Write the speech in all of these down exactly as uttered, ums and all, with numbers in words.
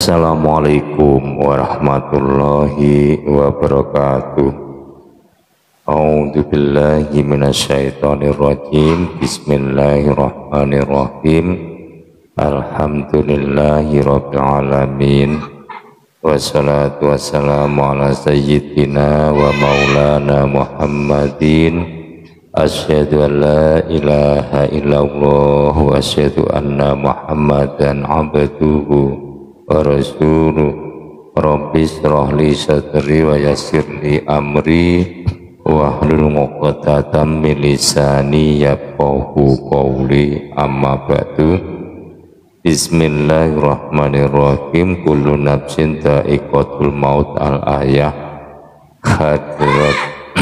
Assalamualaikum warahmatullahi wabarakatuh. A'udzu billahi minasyaitonir rajim. Bismillahirrahmanirrahim. Alhamdulillahi rabbil alamin. Wassalatu wassalamu ala sayyidina wa maulana Muhammadin. Asyhadu an la ilaha illallah wa asyhadu anna Muhammadan abduhu wa rasuluh. Rabbi shrah li sadri wa yassir li amri wahlul 'uqdatam min lisani yafqahu qawli. Amma ba'du. Bismillahirrahmanirrahim. Kullu nafsin dha'iqatul maut. Al-ayah. Hadirat,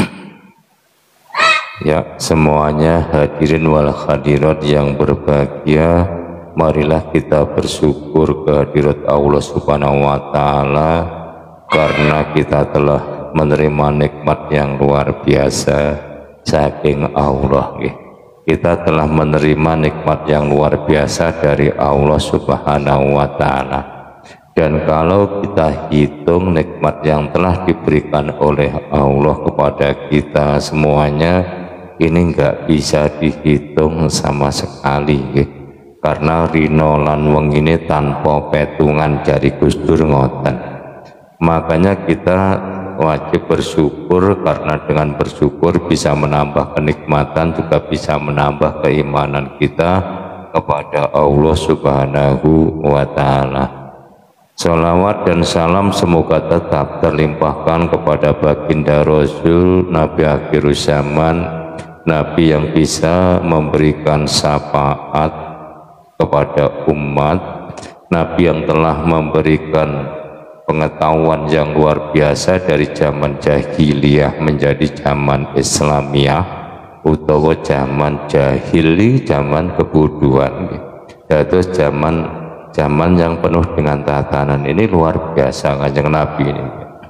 ya semuanya hadirin wal hadirat yang berbahagia, marilah kita bersyukur kehadirat Allah Subhanahu wa Ta'ala karena kita telah menerima nikmat yang luar biasa saking Allah. Kita telah menerima nikmat yang luar biasa dari Allah Subhanahu wa Ta'ala, dan kalau kita hitung nikmat yang telah diberikan oleh Allah kepada kita semuanya, ini enggak bisa dihitung sama sekali. Karena rino lan wengine tanpa petungan jari Gusdur ngoten. Makanya kita wajib bersyukur, karena dengan bersyukur bisa menambah kenikmatan, juga bisa menambah keimanan kita kepada Allah Subhanahu wa Ta'ala. Salawat dan salam semoga tetap terlimpahkan kepada baginda Rasul, Nabi akhir zaman, Nabi yang bisa memberikan syafaat kepada umat, Nabi yang telah memberikan pengetahuan yang luar biasa dari zaman jahiliyah menjadi zaman Islamiyah, utawa zaman jahili, zaman kebodohan, yaitu zaman zaman yang penuh dengan tatanan. Ini luar biasa Kanjeng Nabi ini.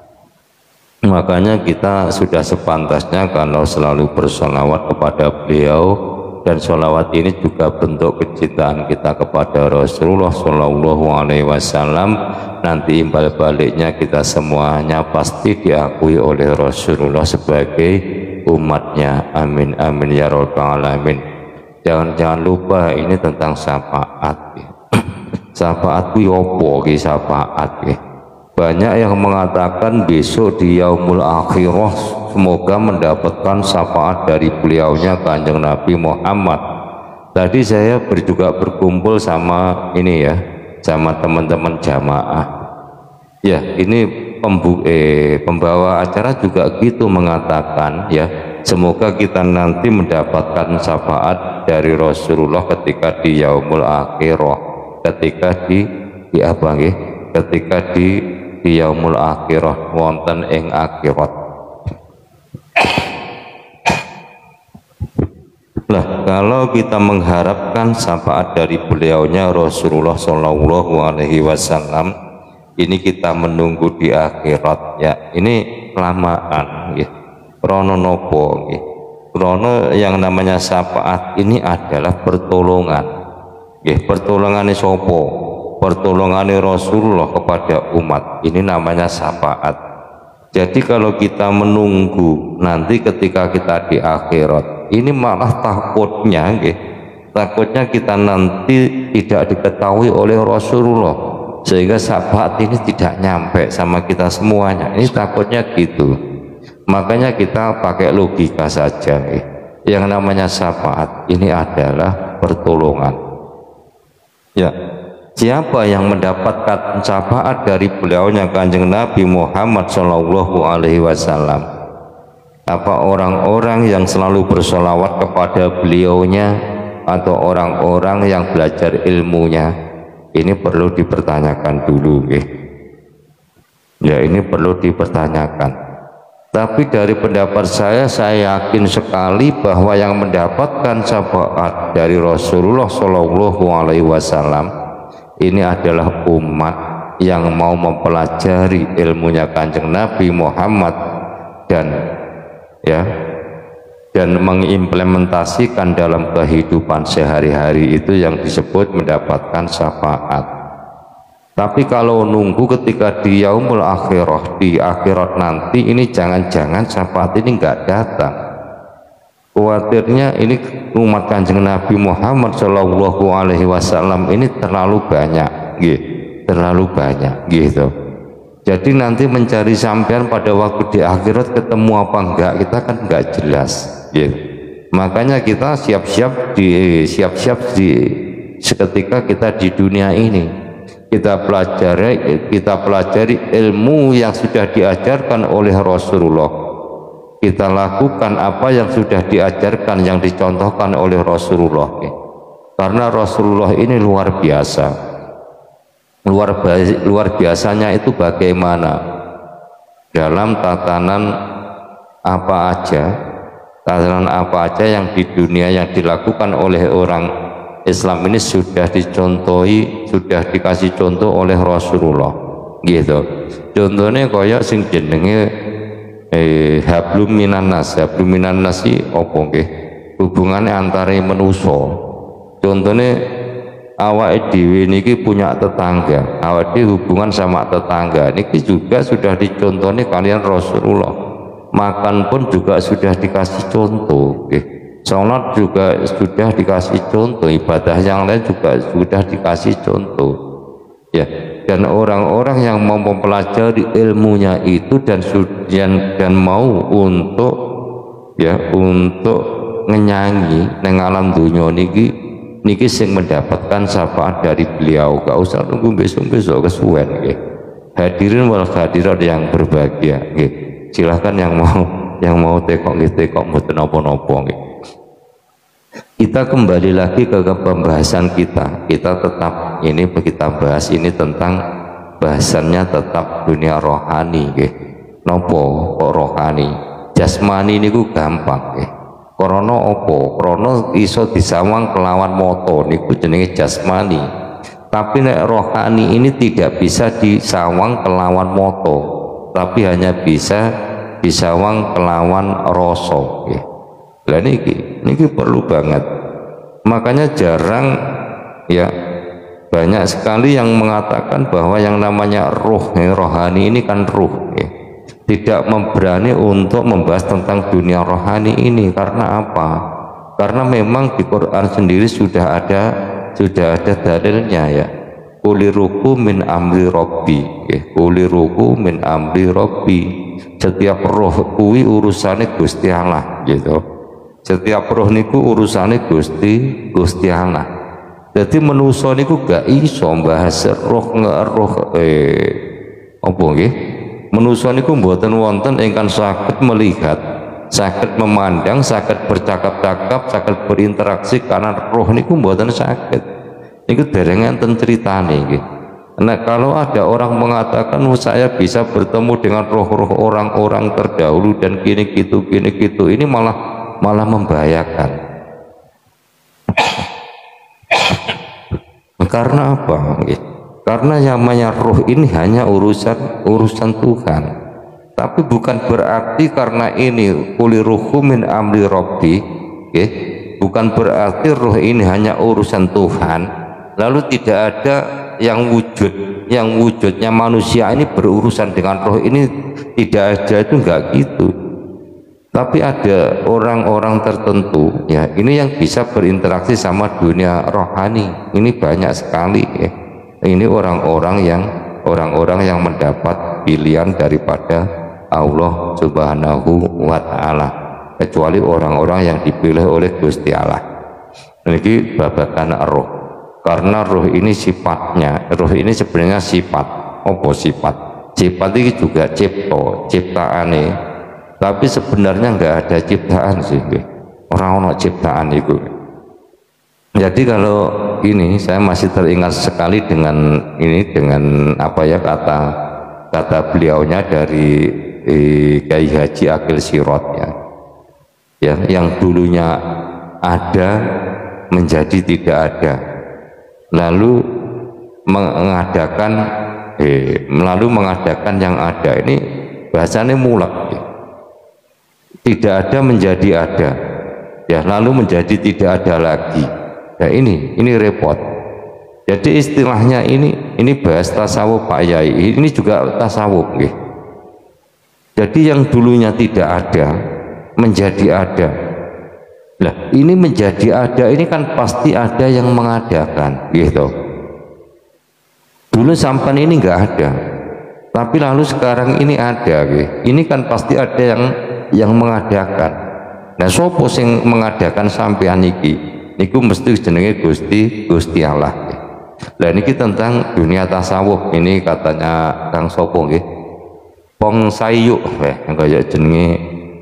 Makanya kita sudah sepantasnya kalau selalu bersolawat kepada beliau, dan sholawat ini juga bentuk kecintaan kita kepada Rasulullah Shallallahu Alaihi Wasallam. Nanti imbal baliknya kita semuanya pasti diakui oleh Rasulullah sebagai umatnya. Amin amin ya rabbal alamin. Jangan jangan lupa ini tentang syafaat. Syafaat itu opo ki syafaat ki. Banyak yang mengatakan besok di yaumul akhirah semoga mendapatkan syafaat dari beliaunya Kanjeng Nabi Muhammad. Tadi saya ber, juga berkumpul sama ini ya, sama teman-teman jamaah. Ya, ini pembu, eh, pembawa acara juga gitu mengatakan ya, semoga kita nanti mendapatkan syafaat dari Rasulullah ketika di yaumul akhirah, ketika di di apa nggih? Ketika di di yaumul akhirah wonten ing akhirat. Lah, kalau kita mengharapkan syafaat dari beliaunya Rasulullah Shallallahu Alaihi Wasallam, ini kita menunggu di akhirat ya. Ini kelamaan, ya. Krono nopo, ya. Krono yang namanya syafaat ini adalah pertolongan, ya. Pertolongan sopo? Pertolongan Rasulullah kepada umat, ini namanya syafaat. Jadi kalau kita menunggu nanti ketika kita di akhirat, ini malah takutnya gitu. Takutnya kita nanti tidak diketahui oleh Rasulullah, sehingga syafaat ini tidak nyampe sama kita semuanya. Ini takutnya gitu. Makanya kita pakai logika saja gitu. Yang namanya syafaat ini adalah pertolongan. Ya. Siapa yang mendapatkan syafaat dari beliaunya Kanjeng Nabi Muhammad Shallallahu Alaihi Wasallam? Apa orang-orang yang selalu bersolawat kepada beliaunya, atau orang-orang yang belajar ilmunya? Ini perlu dipertanyakan dulu, ya. Ya, ini perlu dipertanyakan. Tapi dari pendapat saya, saya yakin sekali bahwa yang mendapatkan syafaat dari Rasulullah Shallallahu Alaihi Wasallam ini adalah umat yang mau mempelajari ilmunya Kanjeng Nabi Muhammad dan ya dan mengimplementasikan dalam kehidupan sehari-hari, itu yang disebut mendapatkan syafaat. Tapi kalau nunggu ketika di yaumul akhirah, di akhirat nanti, ini jangan-jangan syafaat ini nggak datang. Khawatirnya ini umat Kanjeng Nabi Muhammad Shallallahu Alaihi Wasallam ini terlalu banyak, gitu. terlalu banyak, gitu. Jadi nanti mencari sampean pada waktu di akhirat ketemu apa enggak, kita kan nggak jelas, gitu. Makanya kita siap-siap di siap-siap di seketika kita di dunia ini. Kita pelajari, kita pelajari ilmu yang sudah diajarkan oleh Rasulullah. Kita lakukan apa yang sudah diajarkan, yang dicontohkan oleh Rasulullah. Karena Rasulullah ini luar biasa. Luar, luar biasanya itu bagaimana dalam tatanan apa aja, tatanan apa aja yang di dunia yang dilakukan oleh orang Islam ini sudah dicontohi, sudah dikasih contoh oleh Rasulullah, gitu. Contohnya kayak sing jenenge eh, hablum minan nas, hablum minan nas iki apa nggih? Hubungannya antara manusia. Contohnya awake dhewe niki punya tetangga, awake dhewe hubungan sama tetangga niki juga sudah dicontohnya kalian Rasulullah. Makan pun juga sudah dikasih contoh, nggih. Sholat juga sudah dikasih contoh, ibadah yang lain juga sudah dikasih contoh, ya. Dan orang-orang yang mau mempelajari ilmunya itu dan dan, dan mau untuk ya untuk ngenyanyi neng alam dunia niki niki sing mendapatkan syafaat dari beliau. Gak usah nunggu besok-besok kesuwen, nggih. Hadirin wal hadirat yang berbahagia, nggih. Silahkan yang mau yang mau tekok nggih tekok mboten napa-napa, nggih. Kita kembali lagi ke pembahasan kita. Kita tetap ini kita bahas ini tentang bahasannya tetap dunia rohani, nggih. Nopo kok rohani? Jasmani niku gampang, nggih. Krana apa? Krana iso disawang kelawan moto niku jenenge jasmani. Tapi nek rohani ini tidak bisa disawang kelawan moto, tapi hanya bisa disawang kelawan rasa, nggih. Lah niki niki perlu banget. Makanya jarang ya banyak sekali yang mengatakan bahwa yang namanya roh, ya, rohani ini kan ruh, ya. Tidak memberani untuk membahas tentang dunia rohani ini. Karena apa? Karena memang di Quran sendiri sudah ada sudah ada dalilnya, ya. Kuliruku min amri robbi, ya. Kuliruku min amri robbi. Setiap roh kuwi urusannya Gusti Allah, gitu. Setiap roh niku urusannya Gusti Gusti Allah. Jadi manusia niku gak iso bahas roh ngeroh eh apa nggih? Manusia niku mboten wonten ingkang saged melihat, saged memandang, saged bercakap-cakap, saged berinteraksi karena roh niku mboten saged. Niku dereng enten critane nggih. Nah, kalau ada orang mengatakan oh, saya bisa bertemu dengan roh-roh orang-orang terdahulu dan gini gitu gini gitu, ini malah malah membahayakan. Karena apa? Karena yang namanya roh ini hanya urusan urusan Tuhan. Tapi bukan berarti karena ini kuliruhu min amri robbi, okay? Bukan berarti roh ini hanya urusan Tuhan lalu tidak ada yang wujud, yang wujudnya manusia ini berurusan dengan roh ini, tidak ada, itu enggak gitu. Tapi ada orang-orang tertentu, ya, ini yang bisa berinteraksi sama dunia rohani. Ini banyak sekali, ya. Ini orang-orang yang orang-orang yang mendapat pilihan daripada Allah Subhanahu wa Ta'ala, kecuali orang-orang yang dipilih oleh Gusti Allah. Ini babakan roh. Karena roh ini sifatnya, roh ini sebenarnya sifat. Apa sifat? Sifat ini juga cipto, ciptaane. Tapi sebenarnya nggak ada ciptaan sih, orang-orang ciptaan itu. Jadi kalau ini saya masih teringat sekali dengan ini dengan apa ya kata kata beliaunya dari eh, Kiai Haji Akil Sirot, ya, ya, yang dulunya ada menjadi tidak ada, lalu mengadakan eh, lalu mengadakan yang ada. Ini bahasanya mulak. Ya. Tidak ada menjadi ada, ya, lalu menjadi tidak ada lagi. Ya, ini ini repot. Jadi istilahnya ini ini bahas tasawuf Pak Yai, ini juga tasawuf nggih. Jadi yang dulunya tidak ada menjadi ada. Lah, ini menjadi ada ini kan pasti ada yang mengadakan, gitu. Dulu sampan ini enggak ada. Tapi lalu sekarang ini ada, gitu. Ini kan pasti ada yang yang mengadakan. Nah, sopo sing mengadakan sampean iki? Niku mesti jenenge Gusti Gusti Allah. Lah niki tentang dunia tasawuf ini katanya Kang Sopo nggih. Pong Sayu eh kaya jenenge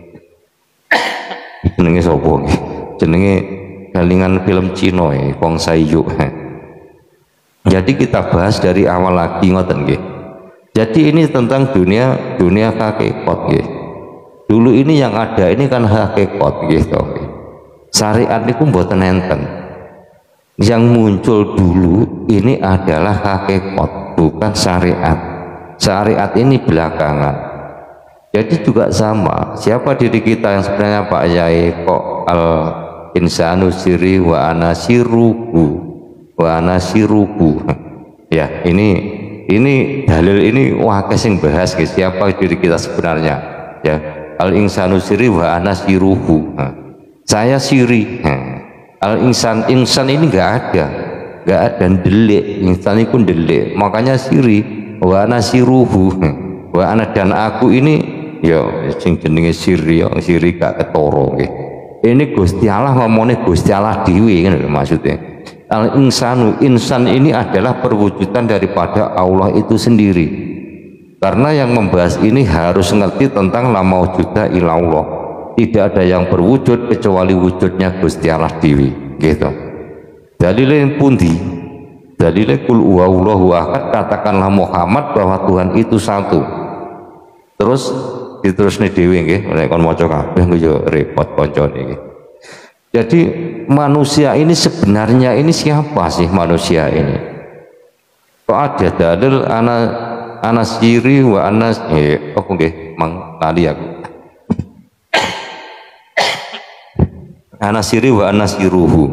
jenenge Sopo nggih. Jenenge galingan film Cina ya, Pong Sayu. Jadi kita bahas dari awal lagi ngoten nggih. Jadi ini tentang dunia dunia hakikat nggih. Dulu ini yang ada ini kan hakikat nggih to. Syariat niku mboten enten. Yang muncul dulu ini adalah hakikat, bukan syariat. Syariat ini belakangan. Jadi juga sama, siapa diri kita yang sebenarnya Pak Yai kok al insanu siri wa anasiruhu wa anasiruhu. Ya, ini ini dalil ini wah sing bahas guys, siapa diri kita sebenarnya. Ya, al insanu siri wa anasiruhu. Saya siri. Al insan insan ini enggak ada, enggak ada delik, insan itu delik, makanya siri wa nasiruhu wa ana dan aku ini ya sing jenenge siri ya siri gak ketoro nggih. Ini Gusti Allah ngomongnya Gusti Allah dhewe kan maksudnya. Al insanu insan ini adalah perwujudan daripada Allah itu sendiri. Karena yang membahas ini harus ngerti tentang la maujuda illallah. Tidak ada yang berwujud kecuali wujudnya Gusti Allah dewi, gitu. Dalilnya pundi? Dalilnya kul huwallahu ahad, katakanlah Muhammad bahwa Tuhan itu satu. Terus diterusne dewi nggih, nek kon maca kabeh yo repot koncone nggih. Jadi manusia ini sebenarnya ini siapa sih manusia ini? Kok ada dalil ana anasiri wa anas eh oh nggih mang tali aku. Anasiri wa anasiruhu.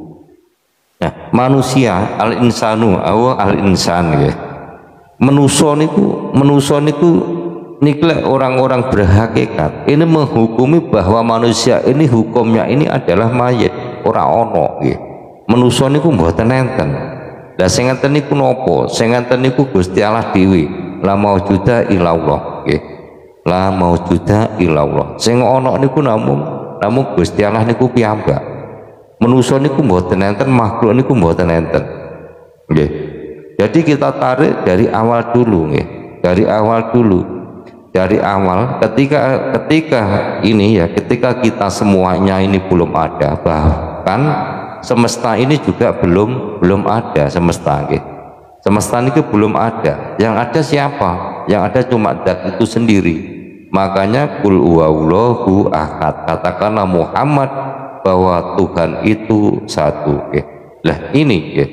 Nah, manusia al insanu awa al insan ya. Menuso niku menuso niku nikle orang-orang berhakikat ini menghukumi bahwa manusia ini hukumnya ini adalah mayit, ora ono nggih. Menuso niku mboten enten. Lah sing enten niku napa? Sing enten niku Gusti Allah dhewe. La maujuda illallah nggih. La maujuda illallah. Sing ono niku namung namun Gusti Allah niku piyambak. Manusa niku mboten enten, makhluk niku mboten enten. Nggih. Jadi kita tarik dari awal dulu nggih. Dari awal dulu. Dari awal ketika ketika ini ya, ketika kita semuanya ini belum ada, bahkan semesta ini juga belum belum ada semesta nggih. Semesta niku belum ada. Yang ada siapa? Yang ada cuma zat itu sendiri. Makanya kul huwallahu ahad, katakanlah Muhammad bahwa Tuhan itu satu. Okay. Lah ini okay.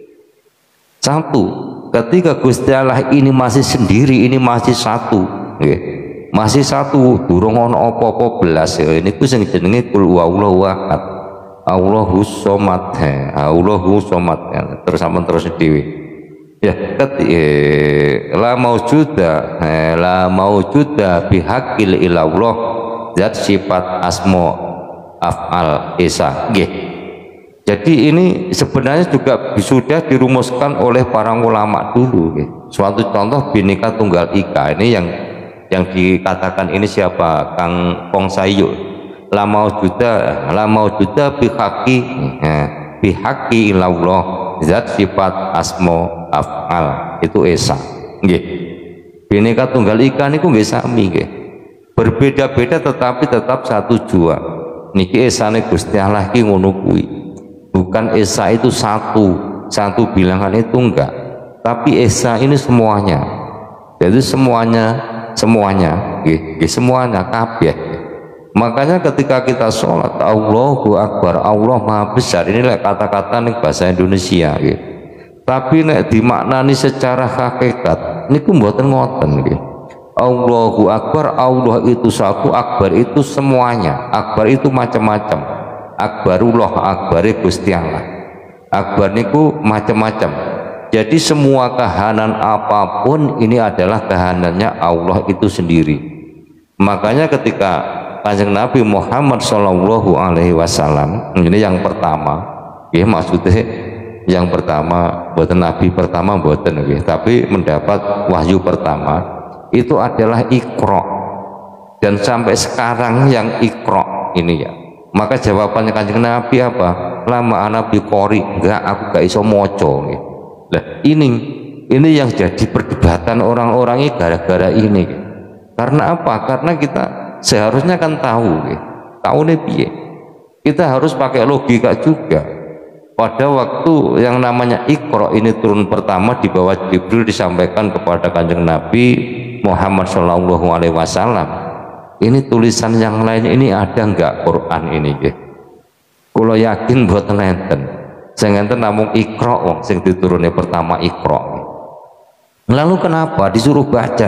Satu, ketika Gusti Allah ini masih sendiri, ini masih satu, okay. Masih satu, durung ono apa-apa belas ya. Ini ku sing jenenge kul huwallahu ahad. Allahus somad, Allahus somad. Terus sampean terus dhewe. Ya, ketika la maujuda eh, la maujuda bihaqil ilallah zat sifat asma af'al esa nggih. Jadi ini sebenarnya juga sudah dirumuskan oleh para ulama dulu nggih. Suatu contoh Bhinneka Tunggal Ika ini yang yang dikatakan ini siapa? Kang Pong Sayu. La maujuda la maujuda bihaqi eh, bihaqi ilallah zat sifat asma af'al itu esa nggih. Bhinneka Tunggal Ika niku nggih sami nggih. Berbeda-beda tetapi tetap satu jua. Niki esane Gusti Allah iki ngono kuwi. Bukan esa itu satu, satu bilangan itu enggak. Tapi esa ini semuanya. Jadi semuanya, semuanya nggih, nggih semuanya kabeh. Makanya ketika kita sholat Allahu Akbar, Allah Maha Besar, inilah kata-kata ning bahasa Indonesia nggih. Tapi nek dimaknani secara hakikat niku mboten ngoten nggih. Allahu Akbar, Allah itu satu, akbar itu semuanya. Akbar itu macam-macam. Akbarullah, akbare Gusti Allah. Akbar niku macam-macam. Jadi semua kahanan apapun ini adalah kahanannya Allah itu sendiri. Makanya ketika Kanjeng Nabi Muhammad Shallallahu Alaihi Wasallam, ini yang pertama, ya maksudnya yang pertama, buatan Nabi pertama buatan, ya, tapi mendapat wahyu pertama itu adalah Iqra, dan sampai sekarang yang Iqra ini ya. Maka jawabannya Kanjeng Nabi apa? Lama anak biqori, enggak, aku gak iso moco. Ya. Nah, ini ini yang jadi perdebatan orang-orang ini gara-gara ini. Karena apa? Karena kita seharusnya kan tahu, tahu nih piye. Kita harus pakai logika juga. Pada waktu yang namanya Iqra ini turun pertama di bawah Jibril, disampaikan kepada Kanjeng Nabi Muhammad Shallallahu Alaihi Wasallam. Ini tulisan yang lain ini ada enggak Quran ini? Kalau yakin buat nenten. Saya ngenten namung Iqra wong sing diturunnya pertama Iqra. Lalu kenapa disuruh baca?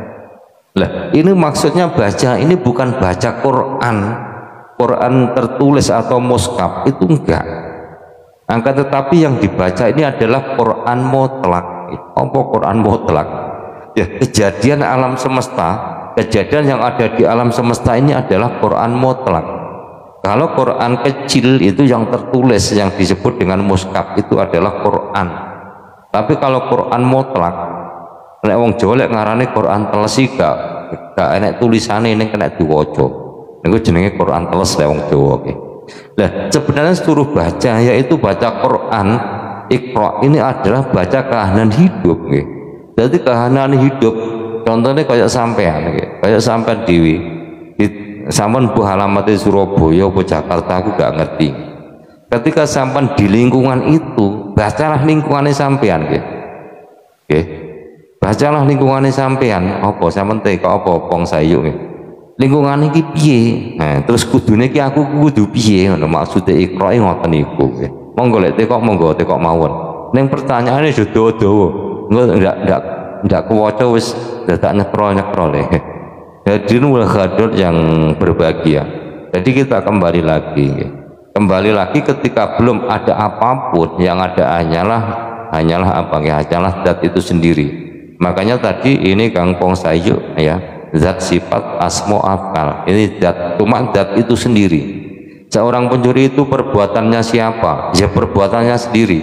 Lah, ini maksudnya baca ini bukan baca Quran, Quran tertulis atau mushaf, itu enggak. Angka tetapi yang dibaca ini adalah Quran mutlak. Apa Quran mutlak? Ya, kejadian alam semesta, kejadian yang ada di alam semesta ini adalah Quran mutlak. Kalau Quran kecil itu yang tertulis yang disebut dengan mushaf itu adalah Quran. Tapi kalau Quran mutlak, nek wong Jawa lek ngarani Quran teles iki gak gak enek tulisane ning kena diwaca. Niku jenenge Quran teles lek wong Jawa iki. Nah, sebenarnya suruh baca yaitu baca Quran Iqra ini adalah baca kahanan hidup nggih. Jadi kahanan hidup contohnya kayak sampean nggih, kayak sampean dewi. Sampean bu alamatnya Surabaya atau Jakarta aku gak ngerti. Ketika sampean di lingkungan itu, bacalah lingkungannya sampean nggih. Nggih. Bacalah lingkungannya sampean, apa sampean teka apa pong sayu nggih. Lingkungan iki piye? Nah, terus kudune iki aku kudu piye ngono maksude Iqra ngoten niku nggih. Monggo lek teka monggo teka mawon. Ning pertanyaane yo dawa-dawa. Engko ndak ndak ndak kuwaca wis dadak nyekro-nyekro le. Hadirin wal hadirat yang berbahagia. Jadi kita kembali lagi, kembali lagi ketika belum ada apapun, yang ada hanyalah hanyalah apa ya, hanyalah zat itu sendiri. Makanya tadi ini Kang Pong Sayu ya, zat sifat asmo afal. Ini zat, cuma zat itu sendiri. Seorang pencuri itu perbuatannya siapa? Ya perbuatannya sendiri.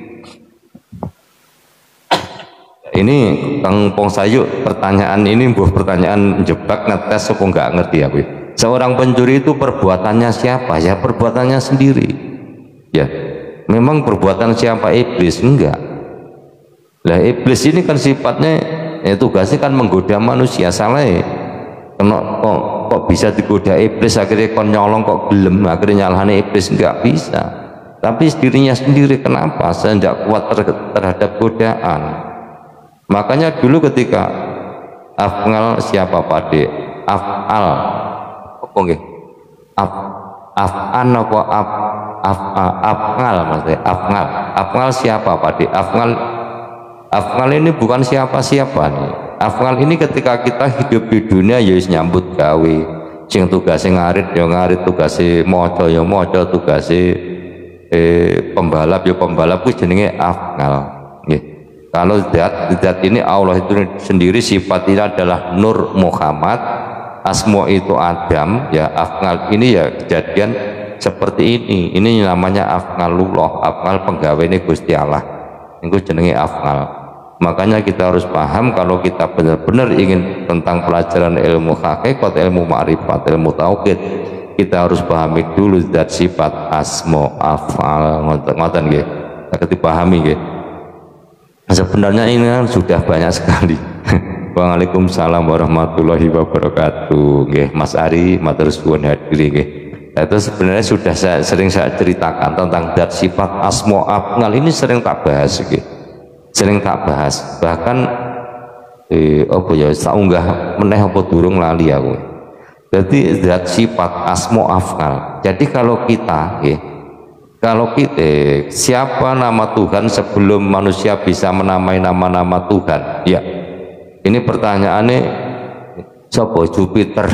Ini Kang Pong Sayu, pertanyaan ini buah pertanyaan jebak ngetes apa nggak ngerti ya, seorang pencuri itu perbuatannya siapa? Ya perbuatannya sendiri. Ya memang perbuatan siapa? Iblis? Enggak lah, iblis ini kan sifatnya ya, tugasnya kan menggoda manusia. Salah ya kok, kok, kok bisa digoda iblis akhirnya kon nyolong kok gelem akhirnya nyalahane iblis? Enggak bisa, tapi dirinya sendiri. Kenapa? Saya tidak kuat ter terhadap godaan. Makanya dulu ketika afal siapa pade afal apa nggih af afan apa af af afal maksudnya afal afal siapa pade afal afal ini bukan siapa-siapa nih. Afal ini ketika kita hidup di dunia ya wis nyambut gawe, sing tugase ngarit ya ngarit, tugase maca ya maca, tugase eh, pembalap ya pembalap, kuwi jenenge afal nggih. Kalau zat, zat ini Allah itu sendiri, sifatnya adalah Nur Muhammad, asmo itu Adam, ya afal ini ya kejadian seperti ini. Ini namanya afalullah, afal penggawe ini Gusti Allah. Itu jenenge afal. Makanya kita harus paham kalau kita benar-benar ingin tentang pelajaran ilmu hakikat, ilmu ma'rifat, ilmu tauhid, kita harus pahami dulu zat sifat asmo afal. Ngoten nggih. Kita dipahami nggih. Sebenarnya ini kan sudah banyak sekali. Waalaikumsalam warahmatullahi wabarakatuh. Nggih, Mas Ari, matur suwun hadiri nggih. Itu sebenarnya sudah saya, sering saya ceritakan tentang zat sifat asmo afal ini sering tak bahas nggih. Sering tak bahas. Bahkan eh apa ya saunggah meneh apa durung lali aku. Jadi zat sifat asmo afal. Jadi kalau kita nggih, kalau kita siapa nama Tuhan sebelum manusia bisa menamai nama-nama Tuhan? Ya, ini pertanyaannya siapa? Jupiter,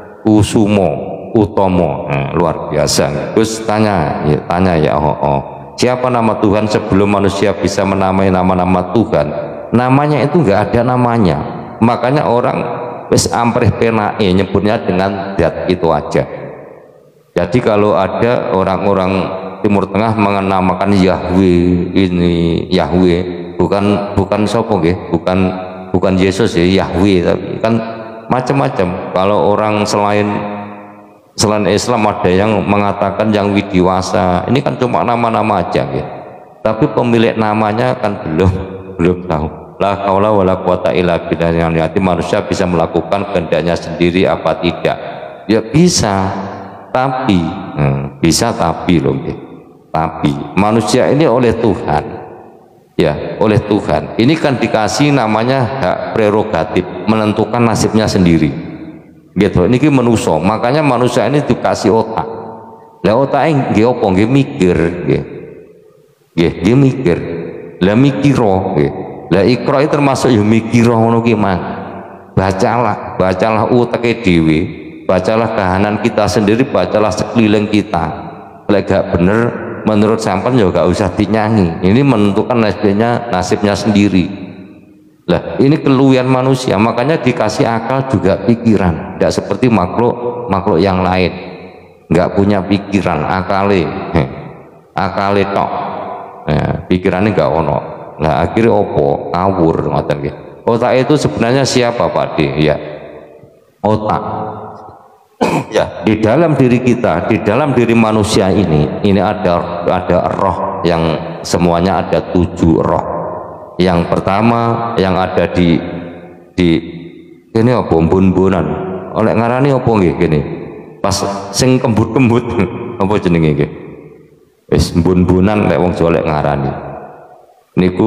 Kusumo, Utomo, nah, luar biasa. Terus tanya, ya, tanya ya, oh, oh. Siapa nama Tuhan sebelum manusia bisa menamai nama-nama Tuhan? Namanya itu enggak ada namanya. Makanya orang wis ampreh penae nyebutnya dengan zat itu aja. Jadi kalau ada orang-orang Timur Tengah menamakan Yahweh, ini Yahweh, bukan bukan sopo nggih, bukan bukan Yesus ya, Yahweh, tapi kan macam-macam. Kalau orang selain selain Islam ada yang mengatakan yang widiwasa, ini kan cuma nama-nama aja ya. Tapi pemilik namanya kan belum belum tahu. La haula wala quwata illa billah. Yang manusia bisa melakukan kehendaknya sendiri apa tidak? Ya bisa, tapi hmm, bisa tapi loh ya. Tapi manusia ini oleh Tuhan, ya oleh Tuhan ini kan dikasih namanya hak prerogatif menentukan nasibnya sendiri gitu. Ini menuso, makanya manusia ini dikasih otak. Lah otaknya nggih apa nggih mikir nggih. Nggih, nggih mikir. Lah mikiro nggih. Lah ikra itu termasuk ya mikiro ngono ki, Mang. Bacalah, bacalah utake dhewe, bacalah kahanan kita sendiri, bacalah sekeliling kita. Lek gak bener menurut sampean ya gak usah dinyanyi. Ini menentukan nasibnya nasibnya sendiri. Lah ini keluian manusia, makanya dikasih akal juga pikiran. Tidak seperti makhluk makhluk yang lain, nggak punya pikiran, akale akale tok, ya, pikirannya nggak ono. Lah akhirnya opo ngawur ngoten nggih. Otak itu sebenarnya siapa Pak D? Ya otak. Ya, di dalam diri kita, di dalam diri manusia ini, ini ada ada roh yang semuanya ada tujuh roh. Yang pertama yang ada di di ini apa bun-bunan. Oleh ngarani apa nggih gini? Pas sing kembut-kembut apa jenenge nggih? Wis bun-bunan lek wong Jawa lek ngarani. Niku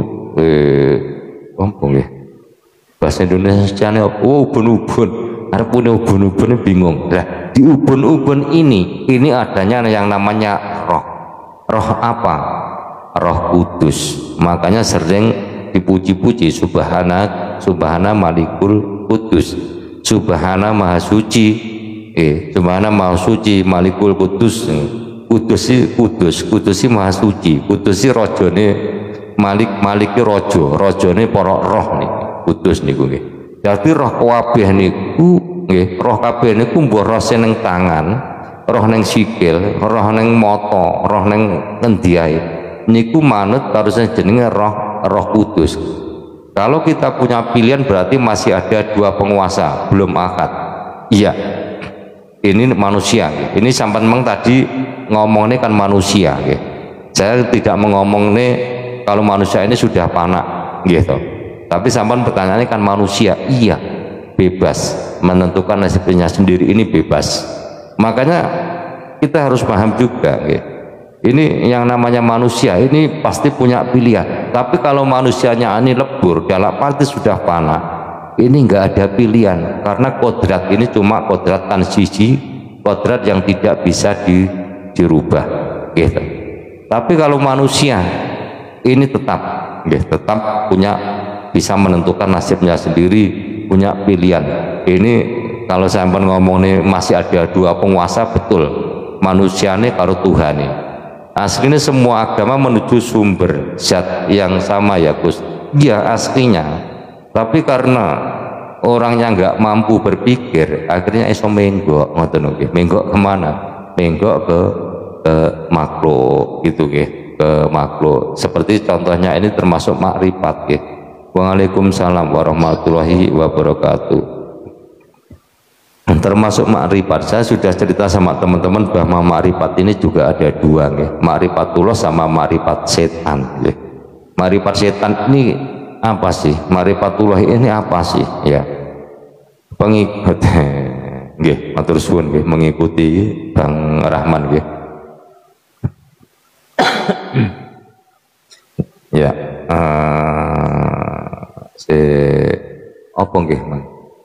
eh apa nggih? Bahasa Indonesiane apa? Oh, ubun-ubun. Arep punya ubun-ubun bingung. Nah, di ubun-ubun ini ini adanya yang namanya roh. Roh apa? Roh Kudus. Makanya sering dipuji-puji subhana subhana malikul kudus. Subhana maha suci. Eh, subhana maha suci malikul kudus. Kudus si kudus, kudus si maha suci. Kudus si rojone malik maliki rojo. Rojone porok roh nih. Kudus niku nggih. Jadi roh kabeh niku nggih, roh kabeh niku mbuh roh seneng tangan, roh neng sikil, roh neng mata, roh neng ngendi ae. Niku manut karo sing jenenge roh Roh Kudus. Kalau kita punya pilihan berarti masih ada dua penguasa, belum akad. Iya. Ini manusia. Ini sampai memang tadi ngomongnya kan manusia, nggih. Saya tidak mengomong nih kalau manusia ini sudah panak, gitu. Tapi sampai pertanyaannya kan manusia, iya bebas menentukan nasibnya sendiri, ini bebas. Makanya kita harus paham juga, ya. Ini yang namanya manusia ini pasti punya pilihan. Tapi kalau manusianya ini lebur, dalam arti sudah panah, ini enggak ada pilihan karena kodrat ini cuma kodrat tansiji, kodrat yang tidak bisa di, dirubah, gitu. Tapi kalau manusia ini tetap, ya, tetap punya bisa menentukan nasibnya sendiri, punya pilihan. Ini kalau saya ngomong nih masih ada dua penguasa, betul. Manusia nih kalau Tuhan nih. Aslinya semua agama menuju sumber zat yang sama ya Gus. Iya aslinya. Tapi karena orangnya nggak mampu berpikir, akhirnya iso menggok, ngoten nggih. Menggok kemana? Menggok ke ke makhluk gitu nggih, ke makhluk. Seperti contohnya ini termasuk makrifat nggih. Waalaikumsalam warahmatullahi wabarakatuh. Termasuk makrifat. Saya sudah cerita sama teman-teman bahwa makrifat ini juga ada dua, nih. Makrifatullah sama makrifat setan. Nih. Makrifat setan ini apa sih? Makrifatullah ini apa sih? Ya, pengikut. Nggih, matur suwun nggih, mengikuti Bang Rahman nggih. Ya, uh, si apa nggih, Mang?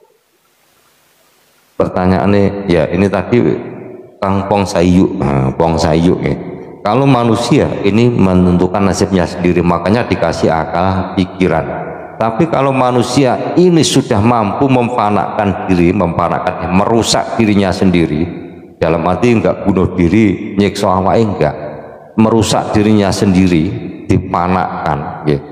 Pertanyaannya ya ini tadi Kang Pong Sayu, nah, Pong Sayu ya. Kalau manusia ini menentukan nasibnya sendiri, makanya dikasih akal pikiran. Tapi kalau manusia ini sudah mampu memfanakkan diri, memfanakkan, merusak dirinya sendiri, dalam arti enggak bunuh diri, nyiksa awake enggak, merusak dirinya sendiri, dipanakkan ya.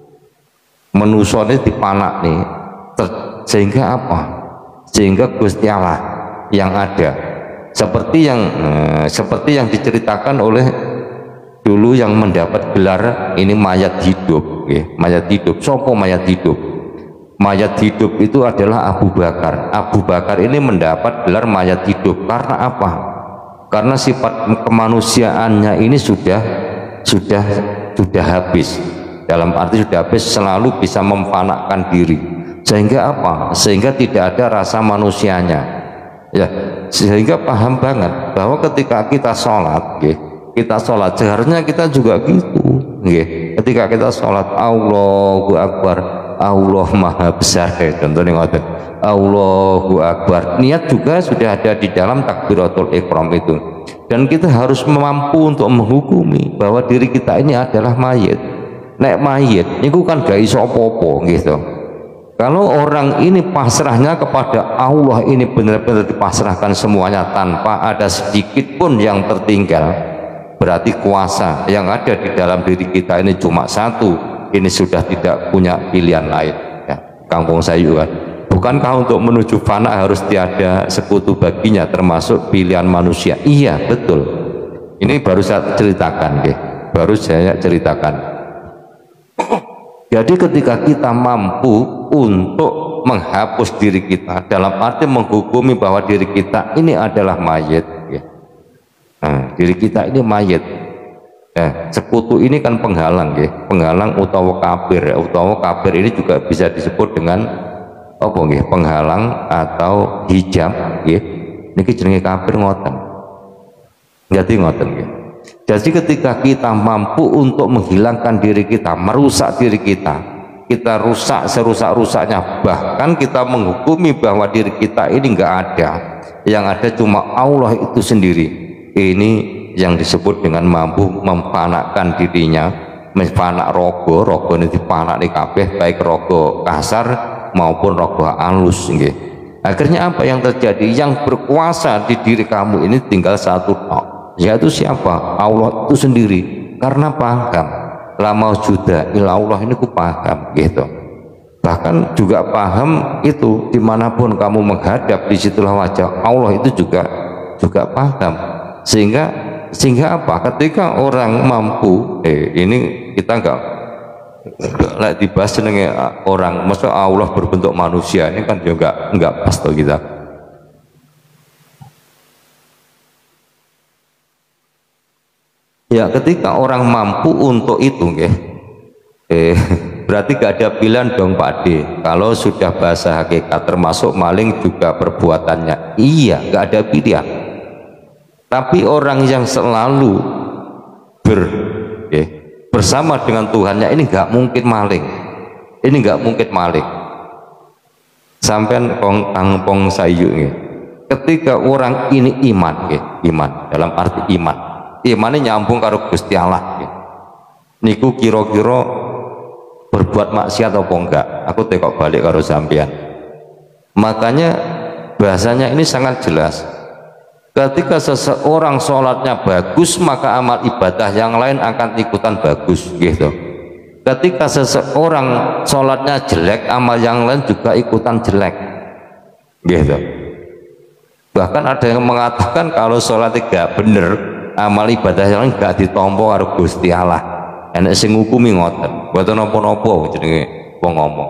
Manusia ini dipanak nih, sehingga apa? Sehingga Gusti Allah yang ada seperti yang eh, seperti yang diceritakan oleh dulu yang mendapat gelar ini mayat hidup ya. Mayat hidup, sopo mayat hidup? Mayat hidup itu adalah Abu Bakar. Abu Bakar ini mendapat gelar mayat hidup karena apa? Karena sifat kemanusiaannya ini sudah sudah sudah habis, dalam arti sudah habis, selalu bisa memfanakkan diri, sehingga apa? Sehingga tidak ada rasa manusianya ya, sehingga paham banget bahwa ketika kita sholat ya, kita sholat seharusnya kita juga gitu ya. Ketika kita sholat Allahu Akbar, Allah Maha Besar ya, contohnya ngoten, Allahu Akbar, niat juga sudah ada di dalam takbiratul ihram itu. Dan kita harus mampu untuk menghukumi bahwa diri kita ini adalah mayit. Nek mayit itu kan gak iso apa-apa gitu. Kalau orang ini pasrahnya kepada Allah, ini benar-benar dipasrahkan semuanya tanpa ada sedikit pun yang tertinggal, berarti kuasa yang ada di dalam diri kita ini cuma satu, ini sudah tidak punya pilihan lain ya. Kampung Sayu kan, bukankah untuk menuju fana harus tiada sekutu baginya termasuk pilihan manusia? Iya betul, ini baru saya ceritakan ya. baru saya ceritakan Jadi ketika kita mampu untuk menghapus diri kita, dalam arti menghukumi bahwa diri kita ini adalah mayit ya. Nah, diri kita ini mayit ya. Sekutu ini kan penghalang ya, penghalang utawa kafir ya. Utawa kafir ini juga bisa disebut dengan apa nggih, penghalang atau hijab nggih. Niki jenenge kafir ngoten. Jadi ngoten nggih. Jadi ketika kita mampu untuk menghilangkan diri kita, merusak diri kita, kita rusak serusak-rusaknya, bahkan kita menghukumi bahwa diri kita ini enggak ada, yang ada cuma Allah itu sendiri. Ini yang disebut dengan mampu mempanakkan dirinya, mempanak rogo, rogo ini dipanak di kabeh, baik rogo kasar maupun rogo halus nggih. Akhirnya apa yang terjadi? Yang berkuasa di diri kamu ini tinggal satu tok, yaitu siapa? Allah itu sendiri. Karena paham la maujuda illa Allah, ini ku paham gitu. Bahkan juga paham itu dimanapun kamu menghadap, disitulah wajah Allah itu juga juga paham. Sehingga sehingga apa? Ketika orang mampu, eh ini kita enggak enggak dibahas dengan orang, maksud Allah berbentuk manusia, ini kan juga enggak pas tuh kita. Ya, ketika orang mampu untuk itu, nggih, eh, berarti gak ada pilihan dong Pak D. Kalau sudah bahasa hakikat, termasuk maling juga perbuatannya. Iya, gak ada pilihan. Tapi orang yang selalu ber, eh, bersama dengan Tuhannya ini gak mungkin maling. Ini gak mungkin maling. Sampai pong tangpong sayu, nggih. Ketika orang ini iman, nggih, iman dalam arti iman. Imannya nyambung karo Gusti Allah ya. Niku kira-kira berbuat maksiat apa enggak? Aku tekok balik karo sampean. Makanya bahasanya ini sangat jelas. Ketika seseorang sholatnya bagus, maka amal ibadah yang lain akan ikutan bagus gitu. Ketika seseorang sholatnya jelek, amal yang lain juga ikutan jelek gitu. Bahkan ada yang mengatakan kalau sholatnya gak bener, amal ibadah yang enggak ditampa karo Gusti Allah. Enek sing ngukumi ngoten, mboten napa-napa jenenge wong ngomong.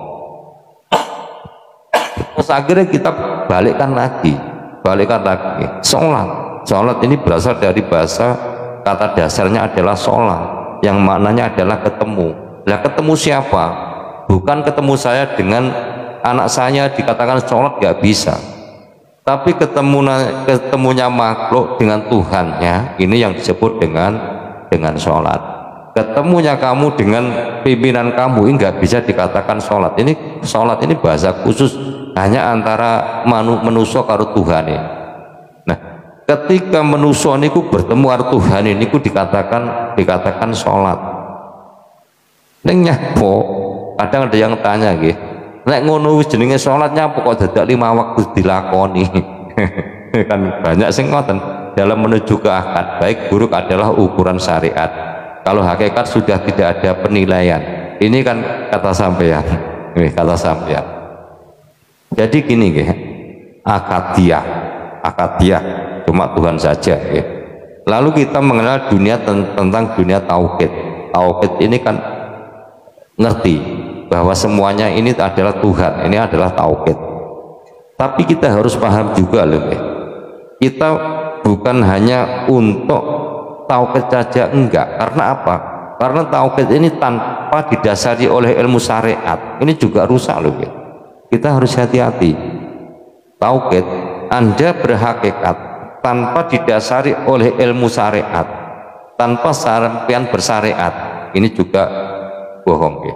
Terus akhirnya kita balikkan lagi, balikkan lagi. Sholat, sholat ini berasal dari bahasa, kata dasarnya adalah sholat, yang maknanya adalah ketemu. Lah ketemu siapa? Bukan ketemu saya dengan anak saya dikatakan sholat, gak bisa. Tapi ketemu ketemunya makhluk dengan Tuhannya, ini yang disebut dengan dengan sholat. Ketemunya kamu dengan pimpinan kamu, ini nggak bisa dikatakan sholat. Ini sholat ini bahasa khusus hanya antara manu, manusia karo Tuhan ini. Nah, ketika manusia niku bertemu karo Tuhan ini, niku dikatakan dikatakan sholat. Neng nyapo, kadang ada yang tanya gitu. Nek ngono wis jenenge salat nyapo kok dadak lima waktu dilakoni. Kan banyak sing ngoten. dalam menuju ke akad. Baik buruk adalah ukuran syariat. Kalau hakikat sudah tidak ada penilaian. Ini kan kata sampean, ini kata sampean. Jadi gini nggih, akadiah, akadiah cuma Tuhan saja nggih. Lalu kita mengenal dunia tentang dunia tauhid. Tauhid ini kan ngerti bahwa semuanya ini adalah Tuhan, ini adalah tauhid. Tapi kita harus paham juga loh, kita bukan hanya untuk tauhid saja, enggak. Karena apa? Karena tauhid ini tanpa didasari oleh ilmu syariat, ini juga rusak loh. Kita harus hati-hati. Tauhid, Anda berhakikat tanpa didasari oleh ilmu syariat, tanpa sampean bersyariat, ini juga bohong ya.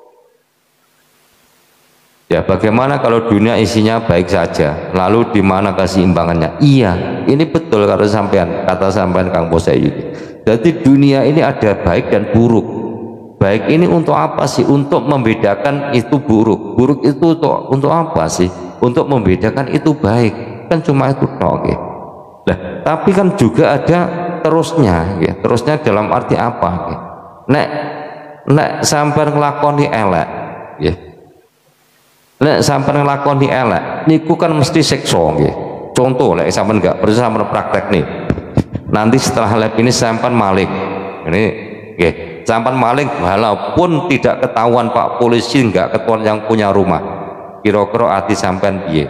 Ya, bagaimana kalau dunia isinya baik saja, lalu di mana keseimbangannya? Iya, ini betul kata sampean, kata sampean Kang Posei. Jadi dunia ini ada baik dan buruk. Baik ini untuk apa sih? Untuk membedakan itu buruk. Buruk itu untuk, untuk apa sih? Untuk membedakan itu baik. Kan cuma itu tok ya. Nah, tapi kan juga ada terusnya ya. Terusnya dalam arti apa ya? Nek nek sampean nglakoni elek ya. Nek sampean nglakoni elek niku kan mesti siksa nggih. Contoh lek sampean enggak perlu sampean praktek nih. Nanti setelah lab ini sampean maling. Ini nggih, sampean maling walaupun tidak ketahuan Pak polisi, enggak ketahuan yang punya rumah. Kira-kira hati sampean piye?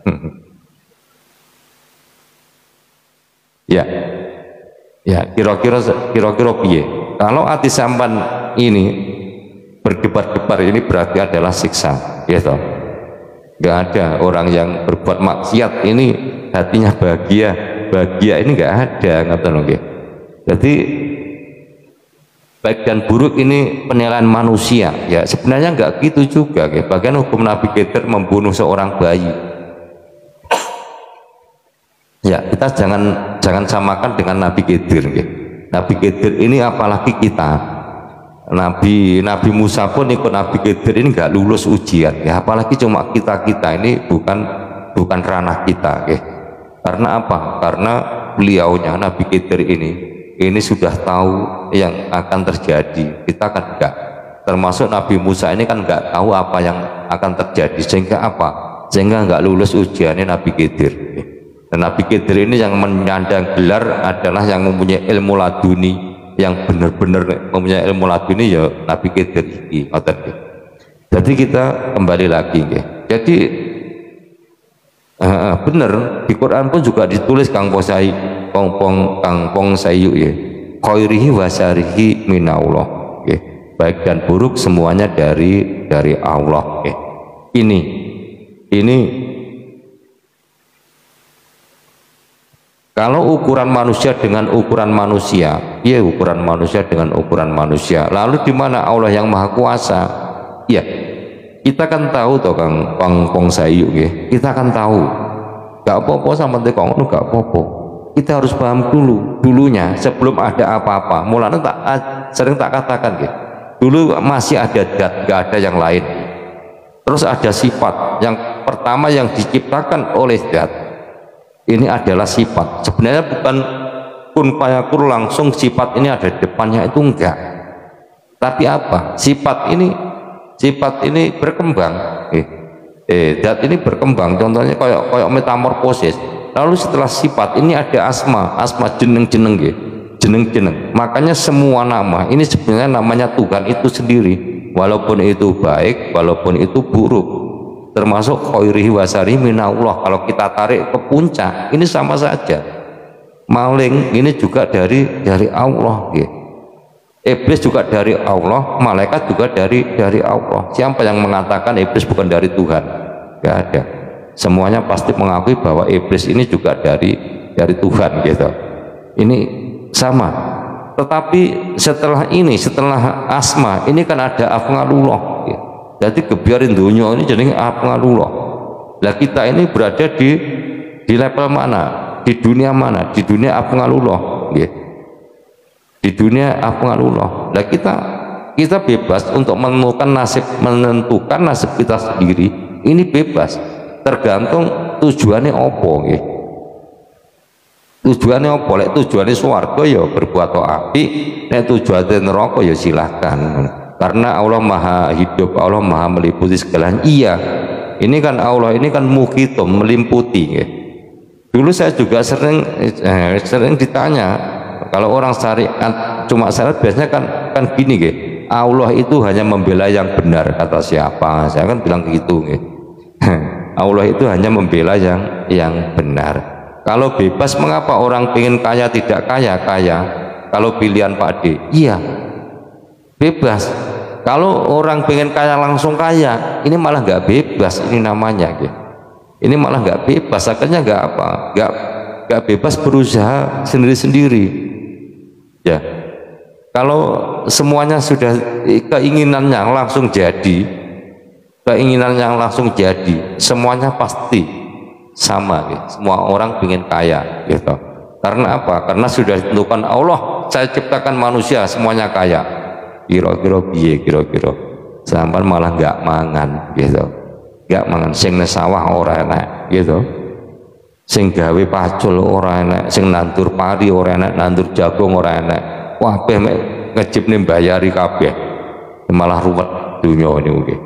Ya. Ya, kira-kira kira-kira piye? Kalau hati sampean ini berdebar-debar, ini berarti adalah siksa, gitu. Nggak ada orang yang berbuat maksiat ini hatinya bahagia, bahagia ini nggak ada, ngerti nggih. Jadi baik dan buruk ini penilaian manusia, ya sebenarnya nggak gitu juga, nggih. Bahkan hukum Nabi Khidir membunuh seorang bayi. Ya, kita jangan jangan samakan dengan Nabi Khidir, nggih. Nabi Khidir ini apalagi kita. Nabi Nabi Musa pun ikut Nabi Khidir ini nggak lulus ujian ya, apalagi cuma kita kita ini bukan bukan ranah kita ya. Karena apa? Karena beliaunya Nabi Khidir ini ini sudah tahu yang akan terjadi, kita kan enggak. Termasuk Nabi Musa ini kan nggak tahu apa yang akan terjadi, sehingga apa? Sehingga nggak lulus ujiannya Nabi Khidir ya. Dan Nabi Khidir ini yang menyandang gelar adalah yang mempunyai ilmu laduni, yang benar-benar mempunyai ilmu laduni ya Nabi Khidir ini. Jadi kita kembali lagi ya. Jadi uh, benar di Quran pun juga ditulis Kang Posai Pong Pong Kang Pong Sayu ya, khairihi wasarihi minallah ya. Baik dan buruk semuanya dari dari Allah ya. Ini ini kalau ukuran manusia dengan ukuran manusia, ya ukuran manusia dengan ukuran manusia. Lalu di mana Allah yang Maha Kuasa? Ya, kita kan tahu toh Kang Pong Pong Sayu, ya. Kita kan tahu. Gak apa-apa sama tekong, gak apa-apa. Kita harus paham dulu, dulunya sebelum ada apa-apa. Mulanya tak sering tak katakan, ya. Dulu masih ada dat, gak ada yang lain. Terus ada sifat. Yang pertama yang diciptakan oleh dat. Ini adalah sifat. Sebenarnya bukan kun fayakun langsung sifat ini ada di depannya, itu enggak. Tapi apa? Sifat ini sifat ini berkembang. Eh, eh dat ini berkembang. Contohnya kayak kayak metamorfosis. Lalu setelah sifat ini ada asma, asma jeneng-jeneng nggih. Jeneng-jeneng. Makanya semua nama ini sebenarnya namanya Tuhan itu sendiri. Walaupun itu baik, walaupun itu buruk. Termasuk khairihi wasari minallah. Kalau kita tarik ke puncak ini sama saja. Maling ini juga dari dari Allah ya. Iblis juga dari Allah, malaikat juga dari dari Allah. Siapa yang mengatakan iblis bukan dari Tuhan? Gak ada. Semuanya pasti mengakui bahwa iblis ini juga dari dari Tuhan gitu. Ini sama. Tetapi setelah ini, setelah asma ini kan ada afngalullah ya. Jadi kebiarin dunia ini jadi afngalullah. Lah kita ini berada di di level mana? Di dunia mana? Di dunia afngalullah ya. Di dunia afngalullah. Lah kita kita bebas untuk menentukan nasib menentukan nasib kita sendiri. Ini bebas, tergantung tujuannya apa nggih. tujuannya apa? Lek tujuannya swarga ya berbuat apik, nek tujuannya neraka ya silahkan. Karena Allah maha hidup, Allah maha meliputi segalanya. Iya, ini kan Allah ini kan muhitum, melimputi ya. Dulu saya juga sering eh, sering ditanya, kalau orang syariat cuma syariat biasanya kan kan gini ya, Allah itu hanya membela yang benar, kata siapa? Saya kan bilang gitu ya. Allah itu hanya membela yang yang benar. Kalau bebas, mengapa orang pengen kaya tidak kaya kaya? Kalau pilihan Pak D, iya bebas. Kalau orang pengen kaya langsung kaya, ini malah nggak bebas, ini namanya gitu. Ini malah nggak bebas, akhirnya nggak apa, nggak nggak bebas berusaha sendiri-sendiri. Ya, kalau semuanya sudah keinginannya langsung jadi, keinginan yang langsung jadi, semuanya pasti sama gitu. Semua orang pengen kaya gitu. Karena apa? Karena sudah ditentukan Allah, saya ciptakan manusia semuanya kaya. Kira-kira piye kira-kira sampai malah nggak mangan gitu, nggak mangan, sing sawah ora enak gitu, sing gawe pacul ora enak, sing nandur pari ora enak, nandur jagung ora enak, kabeh mek ngejibne bayari kabeh, malah ruwet dunia ini mungkin.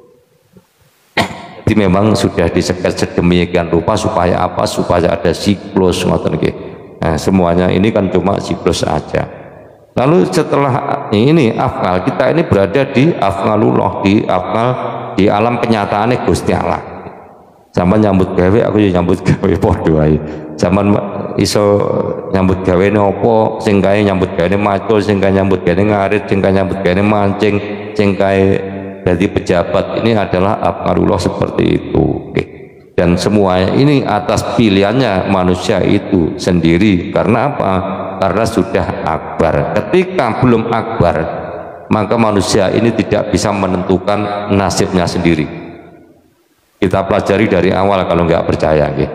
Jadi memang sudah disekat sedemikian rupa supaya apa? Supaya ada siklus ngoten nggih. Nah, semuanya ini kan cuma siklus aja. Lalu setelah ini afal, kita ini berada di afalullah, di afal, di alam kenyataannya Gusti Allah. Zaman nyambut gawe, aku juga nyambut gawe podo ae. Zaman iso nyambut gawe ini opo, sing kae nyambut gawe ini macul, sing kae nyambut gawe ini ngarit, sing kae nyambut gawe ini mancing, sing kae jadi pejabat. Ini adalah afalullah seperti itu. Oke. Dan semua ini atas pilihannya manusia itu sendiri. Karena apa? Karena sudah akbar. Ketika belum akbar, maka manusia ini tidak bisa menentukan nasibnya sendiri. Kita pelajari dari awal kalau nggak percaya gitu.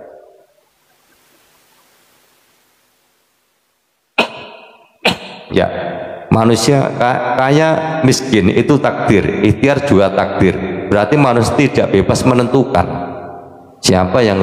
Ya, manusia kaya miskin itu takdir, ikhtiar juga takdir. Berarti manusia tidak bebas menentukan siapa yang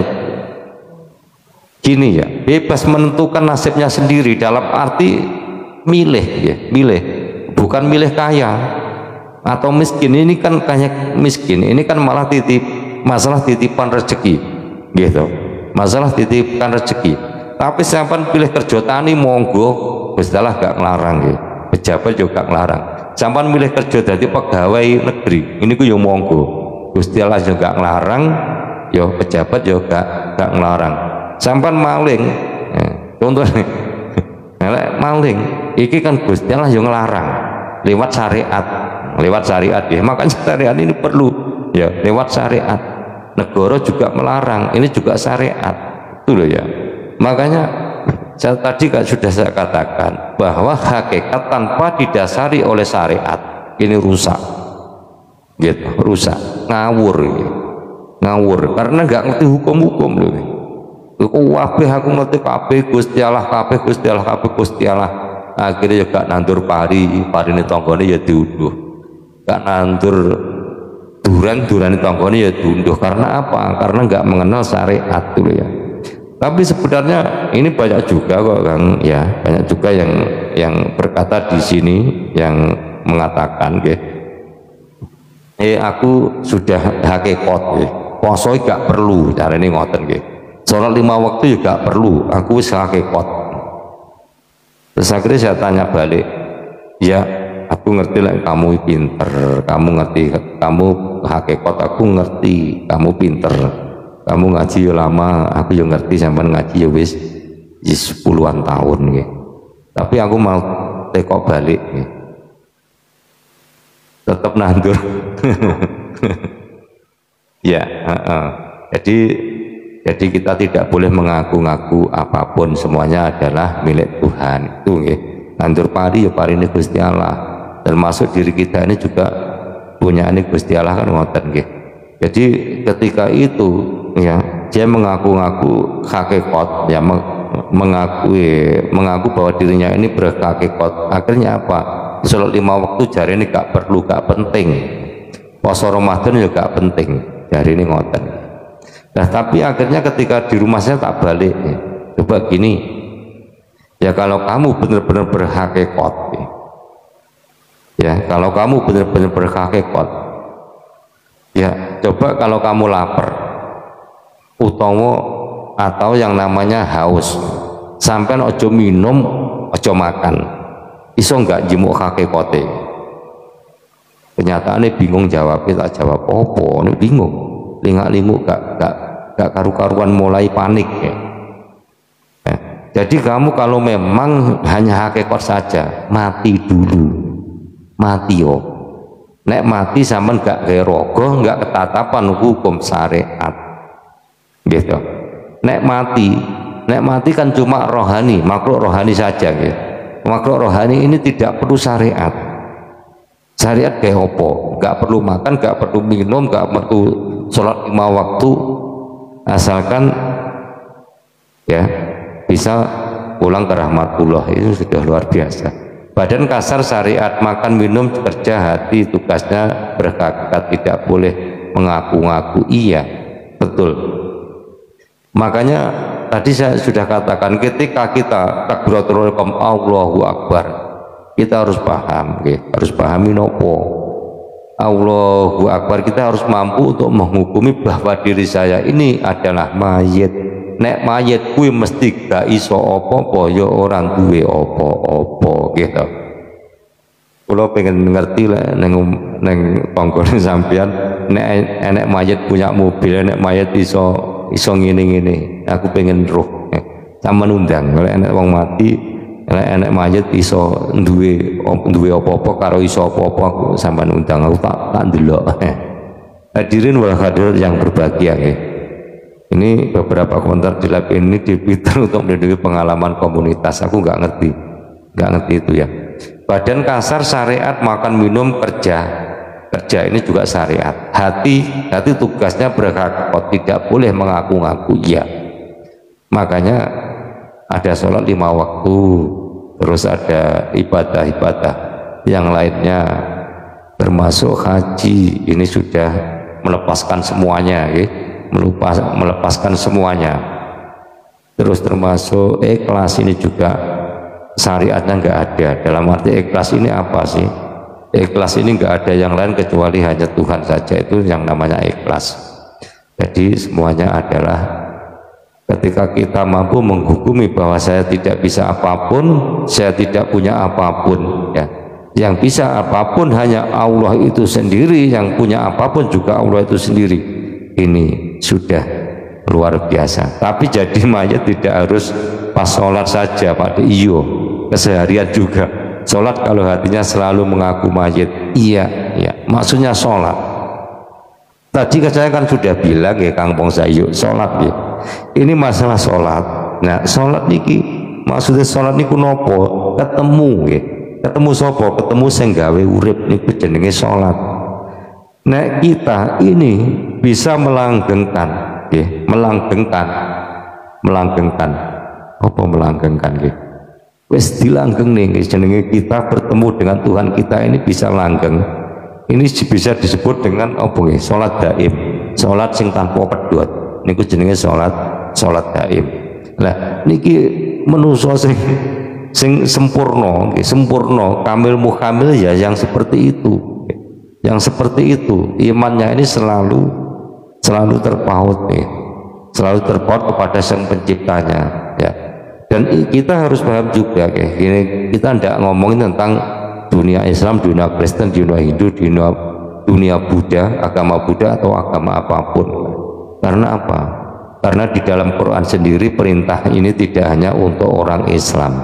gini ya, bebas menentukan nasibnya sendiri dalam arti milih ya, milih, bukan milih kaya atau miskin. Ini kan kayak miskin, ini kan malah titip, masalah titipan rezeki gitu, masalah titipan rezeki. Tapi siapa pilih kerja tani monggo, Gusti Allah gak ngelarang ya, pejabat juga ngelarang. Siapa milih kerja jadi pegawai negeri, ini ku yo monggo, Gusti Allah juga ngelarang, yo pejabat juga gak ngelarang. Sampan maling, ya, contohnya maling, iki kan Gusti Allah yang ngelarang lewat syariat, lewat syariat ya. Makanya syariat ini perlu ya, lewat syariat. Negara juga melarang, ini juga syariat, itu loh ya. Makanya saya tadi kan sudah saya katakan bahwa hakikat tanpa didasari oleh syariat ini rusak, gitu, rusak, ngawur, gitu. Ngawur karena nggak ngerti hukum-hukum loh. Aku kabeh aku ngerti kabeh Gusti Allah, kabeh Gusti Allah, kabeh Gusti Allah. Akhirnya juga nandur pari, pari ini tanggane ya diunduh. Gak nandur duran, duran ini tanggane ya diunduh. Karena apa? Karena nggak mengenal syariat dulu ya. Tapi sebenarnya ini banyak juga kok Kang, ya banyak juga yang yang berkata di sini yang mengatakan, gitu. Eh aku sudah hakikat, gitu. Poso gak perlu, cara ini ngoten gitu. Sholat lima waktu juga perlu, aku wis hakikat. Terus akhirnya saya tanya balik, ya aku ngerti lah kamu pinter, kamu ngerti, kamu hakikat, aku ngerti, kamu pinter, kamu ngaji ya lama, aku juga ngerti, sampai ngaji ya wis puluhan tahun gitu. Tapi aku mau tekok balik gitu. Tetap nandur. Ya, uh -uh. jadi jadi kita tidak boleh mengaku-ngaku apapun, semuanya adalah milik Tuhan. Itu nggih. Nandur pari ya pari ini Gusti Allah. Termasuk diri kita ini juga punya ini Gusti Allah kan ngoten nggih. Jadi ketika itu ya dia mengaku-ngaku hakikat, ya mengakui mengaku bahwa dirinya ini berhakikat. Akhirnya apa? Sholat lima waktu jari ini gak perlu, gak penting. Puasa Ramadan juga gak penting. Jari ini ngoten. Nah tapi akhirnya ketika di rumah saya tak balik, coba coba gini ya, kalau kamu benar-benar berhakikat ya, kalau kamu benar-benar berhakikat ya, coba kalau kamu lapar utawa atau yang namanya haus, sampai ojo minum ojo makan, iso nggak jemuk hakikate? Kenyataannya bingung jawabnya, tak jawab opo, ini bingung, lingak-linguk gak, gak, gak karu-karuan, mulai panik ya. Ya, jadi kamu kalau memang hanya hakikat saja, mati dulu, mati yo. Nek mati sampean gak gawe rogo, gak ketatapan hukum syariat, gitu. Nek mati, nek mati kan cuma rohani, makhluk rohani saja, gitu. Makhluk rohani ini tidak perlu syariat. Syariat kayak opo, gak perlu makan, gak perlu minum, gak perlu sholat lima waktu, asalkan ya bisa pulang ke rahmatullah, itu sudah luar biasa. Badan kasar syariat, makan minum kerja hati, tugasnya berhakikat, tidak boleh mengaku-ngaku. Iya betul, makanya tadi saya sudah katakan, ketika kita takbiratul ihram Allahu Akbar, kita harus paham, okay? Harus pahami nopo Allahu Akbar, kita harus mampu untuk menghukumi bahwa diri saya ini adalah mayit. Nek mayit kuwi mesti gak iso opo-opo, ya orang duwe opo-opo, gitu. Kalau pengen ngerti lah neng neng panggon sampean, nek enek mayit punya mobil, nek mayit iso iso ngene-ngene, aku pengen roh, sama undang. Kalau enek wong mati, enek mayit iso duwe duwe apa-apa karo iso apa-apa, aku sampean undang, aku tak tak ndelok. Hadirin wal hadirat yang berbahagia ya. Ini beberapa komentar di live ini di Twitter untuk melindungi pengalaman komunitas. Aku nggak ngerti, nggak ngerti itu ya. Badan kasar syariat, makan minum kerja, kerja ini juga syariat. Hati, hati tugasnya berhakikat, tidak boleh mengaku-ngaku. Ya, makanya ada sholat lima waktu, terus ada ibadah-ibadah yang lainnya, termasuk haji. Ini sudah melepaskan semuanya, ya. Melepas, melepaskan semuanya. Terus termasuk ikhlas, ini juga syariatnya nggak ada. Dalam arti ikhlas ini apa sih? Ikhlas ini nggak ada yang lain kecuali hanya Tuhan saja, itu yang namanya ikhlas. Jadi semuanya adalah ketika kita mampu menghukumi bahwa saya tidak bisa apapun, saya tidak punya apapun, ya. Yang bisa apapun hanya Allah itu sendiri, yang punya apapun juga Allah itu sendiri. Ini sudah luar biasa. Tapi jadi mayat tidak harus pas sholat saja, Pak. Iyo, keseharian juga sholat kalau hatinya selalu mengaku mayat. Iya, ya. Maksudnya sholat. Tadi saya kan sudah bilang ya, Kang Pong Sayu, sholat ya. Ini masalah sholat. Nah, sholat niki maksudnya sholat niku nopo? Ketemu ya. Ketemu sopo? Ketemu sing gawe urip niku jenenge sholat. Nah, kita ini bisa melanggengkan, ya, melanggengkan, melanggengkan, apa melanggengkan, ya? Wes dilanggeng nih, jenenge kita bertemu dengan Tuhan kita ini bisa langgeng. Ini bisa disebut dengan apa ya? Sholat daim, sholat sing tanpa pedot. Niku jenenge sholat, sholat daim. Nah, niki manusa sing sing sempurna, sempurna, kamil mukamil ya yang seperti itu, yang seperti itu. Imannya ini selalu selalu terpaut nih, selalu terpaut kepada sang penciptanya, ya. Dan kita harus paham juga kayak gini, kita tidak ngomongin tentang dunia Islam, dunia Kristen, dunia Hindu, dunia dunia Buddha, agama Buddha atau agama apapun. Karena apa? Karena di dalam Quran sendiri perintah ini tidak hanya untuk orang Islam,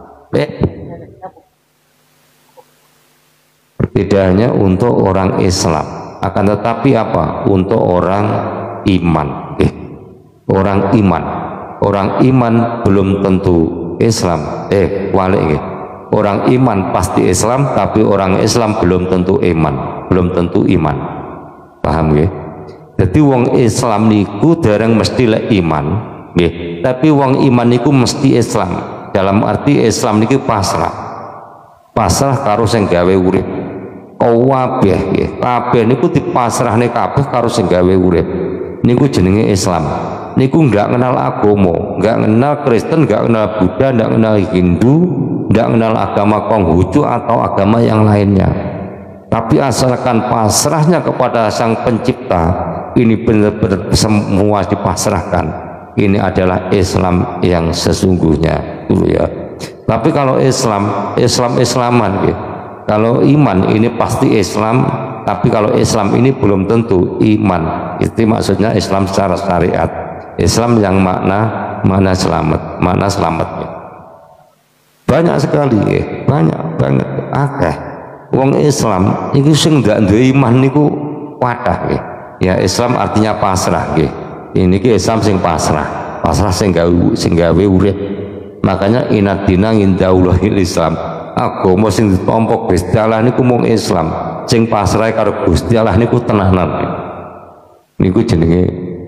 tidak hanya untuk orang Islam, akan tetapi apa? Untuk orang iman. Eh, orang iman, orang iman belum tentu Islam. Eh, walik eh. Orang iman pasti Islam, tapi orang Islam belum tentu iman, belum tentu iman. Paham ya? Jadi wong Islam niku dereng mesti lek iman, nggih. Tapi wong iman niku mesti Islam. Dalam arti Islam niki pasrah. Pasrah karo sing gawe urip. Kabeh nggih. Kabeh niku dipasrahne kabeh karo sing gawe urip. Niku jenenge Islam. niku nggak kenal agama, nggak kenal Kristen, nggak kenal Buddha, nggak kenal Hindu, nggak kenal agama Konghucu atau agama yang lainnya. Tapi asalkan pasrahnya kepada Sang Pencipta, ini benar-benar semua dipasrahkan. Ini adalah Islam yang sesungguhnya dulu ya. Tapi kalau Islam, Islam Islaman gitu. Kalau iman ini pasti Islam, tapi kalau Islam ini belum tentu iman. Itu maksudnya Islam secara syariat. Islam yang makna makna selamat, makna selamatnya. Banyak sekali, ya. banyak banget. Akeh. Wong Islam itu sing ndak duwe iman niku wadah nggih. Ya Islam artinya pasrah nggih. Ini ki Islam sing pasrah. Pasrah sing gawe sing gawe urip. Makanya inadina indaullahil Islam. Agama sing ditampa Gusti Allah niku mung Islam. Sing pasrah karo Gusti Allah niku tenanan. Niku jenenge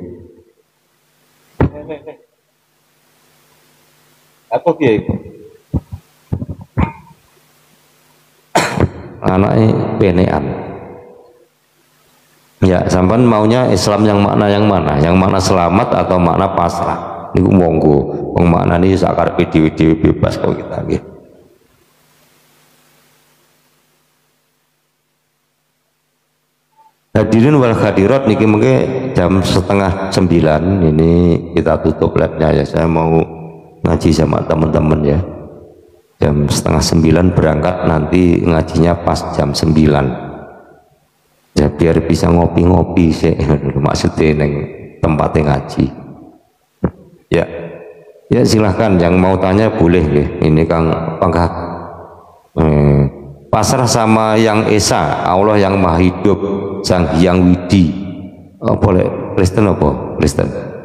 apa piye iku? Anaknya penean. Ya, sampean maunya Islam yang makna yang mana? Yang makna selamat atau makna pasrah? Niku monggo. Wong makna niki sak karepe dhewe-dhewe bebas kok kita nggih. Hadirin wal hadirat niki mengke jam setengah sembilan ini kita tutup labnya ya. Saya mau ngaji sama teman-teman ya. Jam setengah sembilan berangkat, nanti ngajinya pas jam sembilan ya, biar bisa ngopi-ngopi sih maksudnya neng tempatnya ngaji ya. Ya silahkan yang mau tanya boleh ya. Ini Kang Pangkat eh, pasrah sama Yang Esa, Allah yang Maha Hidup, Sang Hyang Widi. Oh, boleh Kristen apa? Kristen.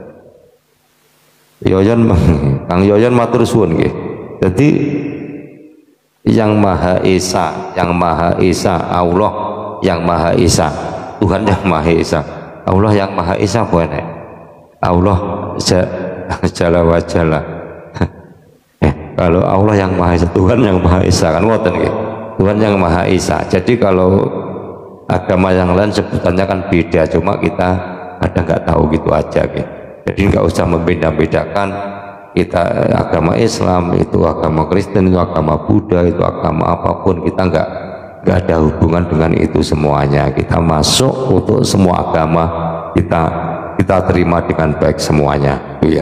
Yoyon, Kang Yoyon matur suwun nggih. Jadi Yang Maha Esa, Yang Maha Esa, Allah yang Maha Esa, Tuhan yang Maha Esa, Allah yang Maha Esa boleh. Allah jalla wa jalla. Eh, kalau Allah yang Maha Esa, Tuhan yang Maha Esa kan ngoten nggih. Tuhan yang Maha Esa. Jadi kalau agama yang lain sebutannya kan beda, cuma kita kadang nggak tahu gitu aja gitu. Jadi nggak usah membeda-bedakan kita agama Islam itu agama Kristen itu agama Buddha itu agama apapun, kita nggak nggak ada hubungan dengan itu semuanya. Kita masuk untuk semua agama, kita kita terima dengan baik semuanya ya.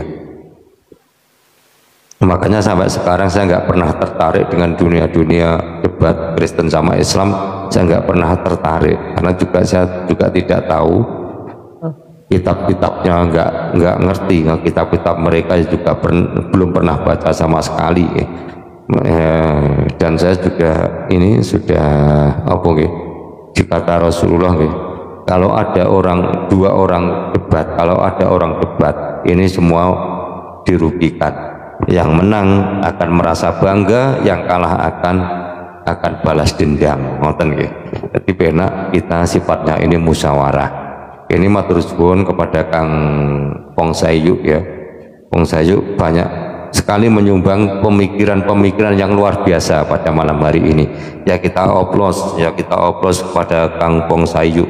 Makanya sampai sekarang saya nggak pernah tertarik dengan dunia-dunia debat Kristen sama Islam. Saya nggak pernah tertarik karena juga saya juga tidak tahu kitab-kitabnya, nggak nggak ngerti kitab-kitab mereka juga per, belum pernah baca sama sekali eh, dan saya juga ini sudah apa gitu dikata Rasulullah gitu, kalau ada orang dua orang debat, kalau ada orang debat ini semua dirugikan. Yang menang akan merasa bangga, yang kalah akan akan balas dendam, ngoten nggih. Jadi benak kita sifatnya ini musyawarah. Ini matur suwun kepada Kang Pong Sayu ya. Pong Sayu banyak sekali menyumbang pemikiran-pemikiran yang luar biasa pada malam hari ini. Ya kita oplos, ya kita oplos kepada Kang Pong Sayu.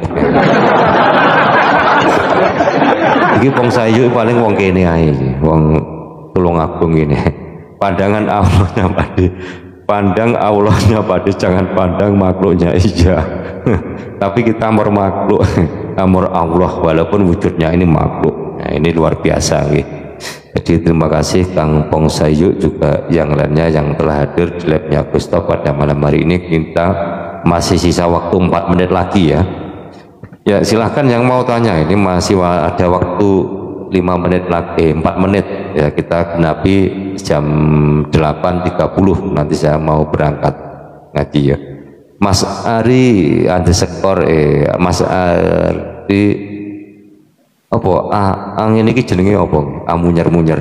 Iki Pong Sayu paling wong kene ae, wong Tulungagung ini. Pandangan Allahnya pada pandang Allahnya pada, jangan pandang makhluknya iya. Tapi kita amor makhluk, amor Allah walaupun wujudnya ini makhluk. Nah, ini luar biasa gitu. Jadi terima kasih Kang Pong Sayu juga yang lainnya yang telah hadir di labnya Gusto pada malam hari ini. Kita masih sisa waktu empat menit lagi ya. Ya silahkan yang mau tanya, ini masih ada waktu lima menit lagi, empat menit ya, kita genapi jam delapan tiga puluh nanti saya mau berangkat ngaji ya. Mas Ari ada sektor eh Mas Ari apa ah, angin ini jenenge apa amunyer-munyer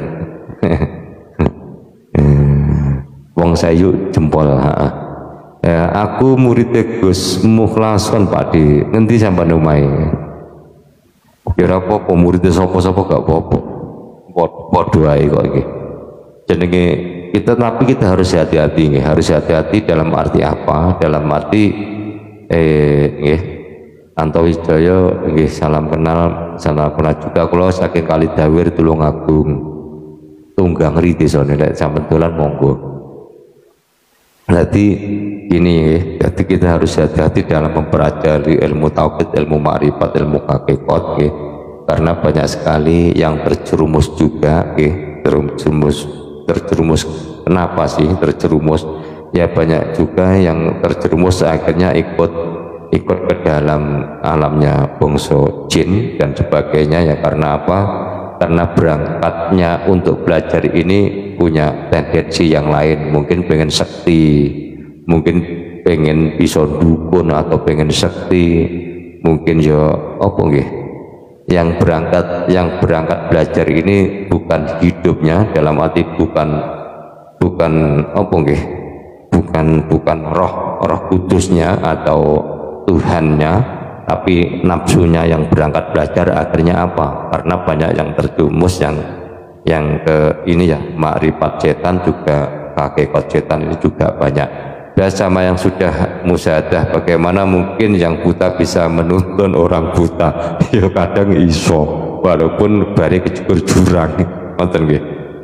wong Sayu jempol ha. Ya, aku murid Gus Mukhlason Pak Di ngendi sampean omahe? Kira apa murid sapa-sapa gak apa-apa. Padha ae kok iki. Jenenge kita, tapi kita harus hati-hati nggih, harus hati-hati dalam arti apa? Dalam arti eh nggih Anto Wijaya nggih, salam kenal, salam kenal juga kula saking Kalidawir Tulungagung. Tunggang ri desane lek sampeyan dolan monggo. Jadi ini, jadi kita harus hati-hati dalam mempelajari ilmu tauhid, ilmu ma'rifat, ilmu hakikat, karena banyak sekali yang terjerumus juga, terjerumus, terjerumus. Kenapa sih terjerumus? Ya banyak juga yang terjerumus akhirnya ikut ikut ke dalam alamnya bangsa jin dan sebagainya, ya karena apa? Karena berangkatnya untuk belajar ini punya tendensi yang lain, mungkin pengen sakti, mungkin pengen bisa dukun atau pengen sakti, mungkin ya apa nggih, yang berangkat yang berangkat belajar ini bukan hidupnya, dalam arti bukan bukan apa nggih, bukan bukan roh roh kudusnya atau Tuhannya, tapi nafsunya yang berangkat belajar. Akhirnya apa? Karena banyak yang terjumus, yang yang ke ini ya makrifat setan juga, hakikat setan ini juga banyak. Biasa sama yang sudah musyahadah, bagaimana mungkin yang buta bisa menuntun orang buta? Ya kadang iso, walaupun bari kejebur jurang, ngoten nggih.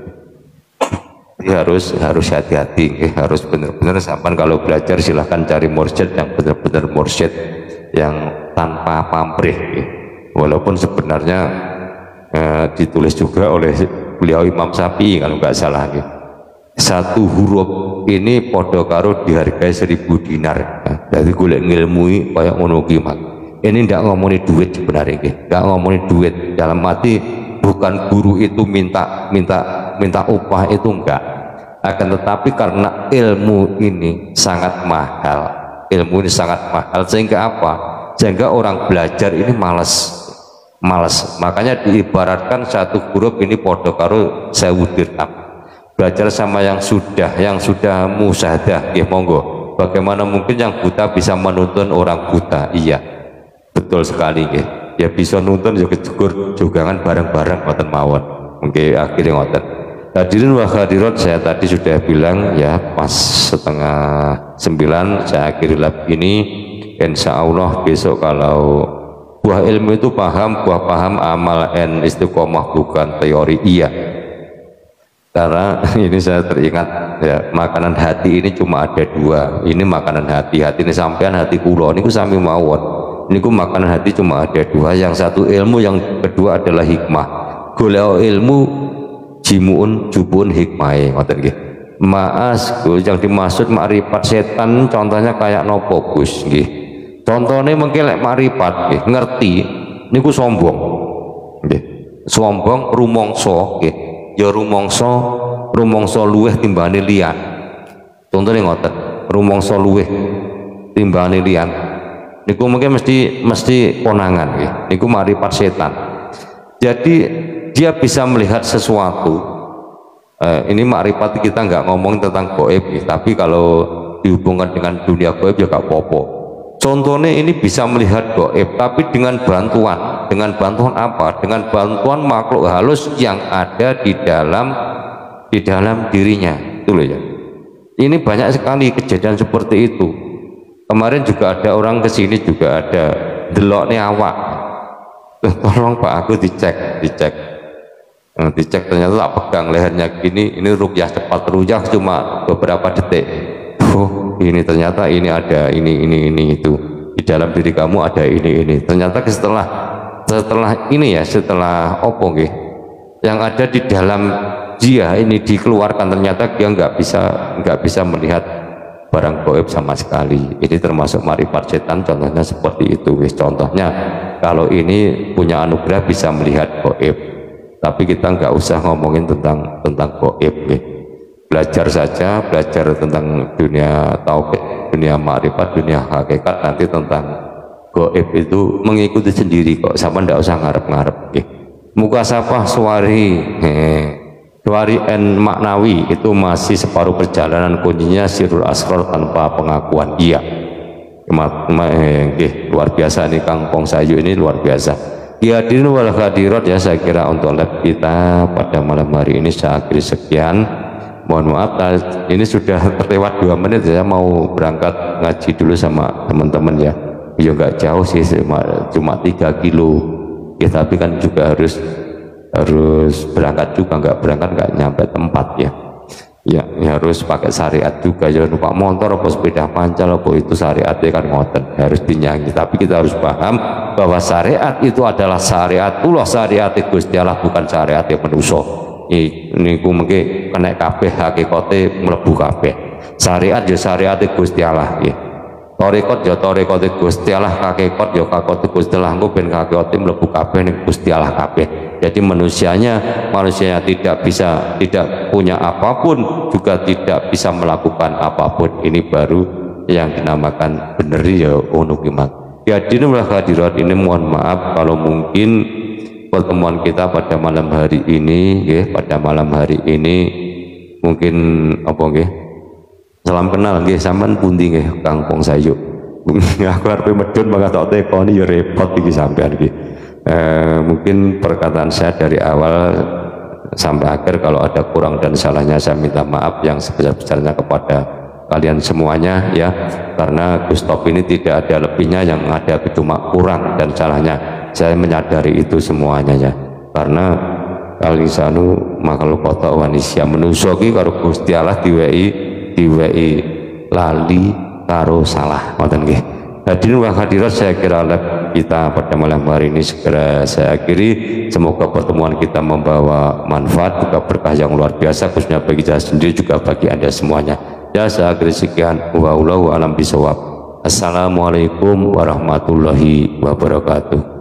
harus harus hati-hati, harus benar-benar sampai kalau belajar silahkan cari mursyid yang benar-benar mursyid yang tanpa pamrih, walaupun sebenarnya eh, ditulis juga oleh beliau Imam Syafi'i kalau nggak salah, satu huruf ini podo karo dihargai seribu dinar. Jadi golek ngilmui kayak ngono ki, ini ndak ngomongin duit sebenarnya, nggak ngomongin duit dalam arti bukan guru itu minta minta minta upah, itu enggak, akan tetapi karena ilmu ini sangat mahal, ilmu ini sangat mahal sehingga apa? Sehingga orang belajar ini malas malas makanya diibaratkan satu huruf ini podo karo sewu dirham. Belajar sama yang sudah yang sudah musyahadah, ya monggo. Bagaimana mungkin yang buta bisa menuntun orang buta? Iya, betul sekali, ya, ya bisa nuntun ya kejegur jugangan bareng-bareng ngoten mawon. Mungkin akhirnya ngoten. Hadirin wa hadirat, saya tadi sudah bilang ya pas setengah sembilan saya akhiri lab ini. Insya Allah besok kalau buah ilmu itu paham, buah paham amal and istiqomah bukan teori, iya. Karena ini saya teringat ya, makanan hati ini cuma ada dua. Ini makanan hati, hati ini sampean, hati kulo ini ku sami mawon. Ini ku makanan hati cuma ada dua. Yang satu ilmu, yang kedua adalah hikmah. Golek ilmu jimuun jubun hikmah, ngoten nggih. Maas yang dimaksud makrifat setan contohnya kayak nopo Gus nggih. Contohnya mungkin lek makrifat nggih, ngerti niku sombong. Nggih. Sombong rumangsa nggih. Ya rumangsa rumangsa luweh timbane liyan. Contohnya ngoten, rumangsa luweh timbane liyan. Niku mungkin mesti mesti konangan nggih. Niku makrifat setan. Jadi dia bisa melihat sesuatu. Eh, ini makrifat kita nggak ngomong tentang goib, tapi kalau dihubungkan dengan dunia goib ya gak apa-apa. Contohnya ini bisa melihat goib, tapi dengan bantuan, dengan bantuan apa? Dengan bantuan makhluk halus yang ada di dalam di dalam dirinya, itu loh ya. Ini banyak sekali kejadian seperti itu. Kemarin juga ada orang kesini juga ada deloknya awak. Tolong Pak, aku dicek, dicek. Nah, dicek ternyata tak pegang lehernya gini, ini rukyah cepat, rukyah cuma beberapa detik. Oh, ini ternyata ini ada ini ini ini itu di dalam diri kamu ada ini ini. Ternyata setelah setelah ini ya, setelah opo nggih, yang ada di dalam dia ini dikeluarkan, ternyata dia nggak bisa nggak bisa melihat barang goib sama sekali. Ini termasuk makrifat setan, contohnya seperti itu guys. Contohnya kalau ini punya anugerah bisa melihat goib, tapi kita nggak usah ngomongin tentang tentang goib ya. Belajar saja, belajar tentang dunia tauhid, dunia makrifat, dunia hakikat. Nanti tentang goib itu mengikuti sendiri kok, sama nggak usah ngarep-ngarep ya. Muka sapah suari suari en maknawi itu masih separuh perjalanan, kuncinya sirul asrar tanpa pengakuan. Iya, eh, luar biasa nih Kang Pong Sayu, ini luar biasa. Ya hadirin wal hadirat, ya saya kira untuk lab kita pada malam hari ini saya akhiri sekian. Mohon maaf, ini sudah terlewat dua menit, saya mau berangkat ngaji dulu sama teman-teman ya. ya nggak jauh sih, cuma, cuma tiga kilo ya, tapi kan juga harus harus berangkat juga, nggak berangkat nggak nyampe tempat ya. Ya, ya harus pakai syariat juga ya, numpak motor apa sepeda pancal apa itu syariatnya kan ngoten, harus dinyanyi. Tapi kita harus paham bahwa syariat itu adalah syariatullah, syariat Gusti Allah, bukan syariat manusia. Ini ku mungkin kena kabeh hakikate mlebu kabeh. Syariat ya syariat Gusti Allah ya. Tarekat ya tarekat Gusti Allah, hakikat ya hakikat Gusti Allah, engko ben hakikate mlebu kabeh ning Gusti Allah kabeh. Jadi manusianya manusianya tidak bisa, tidak punya apapun, juga tidak bisa melakukan apapun. Ini baru yang dinamakan bener ya ono kimat. Ya dinul hadirat, ini mohon maaf kalau mungkin pertemuan kita pada malam hari ini ya, pada malam hari ini mungkin apa nggih, salam kenal nggih, sampean pundi nggih Kang Pong Sayu. Aku arep medun mangga tok tekoni ya repot iki sampean iki. Eh, mungkin perkataan saya dari awal sampai akhir kalau ada kurang dan salahnya saya minta maaf yang sebesar-besarnya kepada kalian semuanya ya, karena Gustop ini tidak ada lebihnya, yang ada itu cuma kurang dan salahnya. Saya menyadari itu semuanya ya, karena kalisanu makhluk kota wanisia menusoki karo Gusti Allah diwei diwei lali karo salah ngoten nggih. Hadirin wa hadirat, saya kira kita pada malam hari ini segera saya akhiri. Semoga pertemuan kita membawa manfaat juga berkah yang luar biasa, khususnya bagi saya sendiri juga bagi Anda semuanya. Ya, saya akhiri sekian. Wallahu a'lam bishawab. Assalamualaikum warahmatullahi wabarakatuh.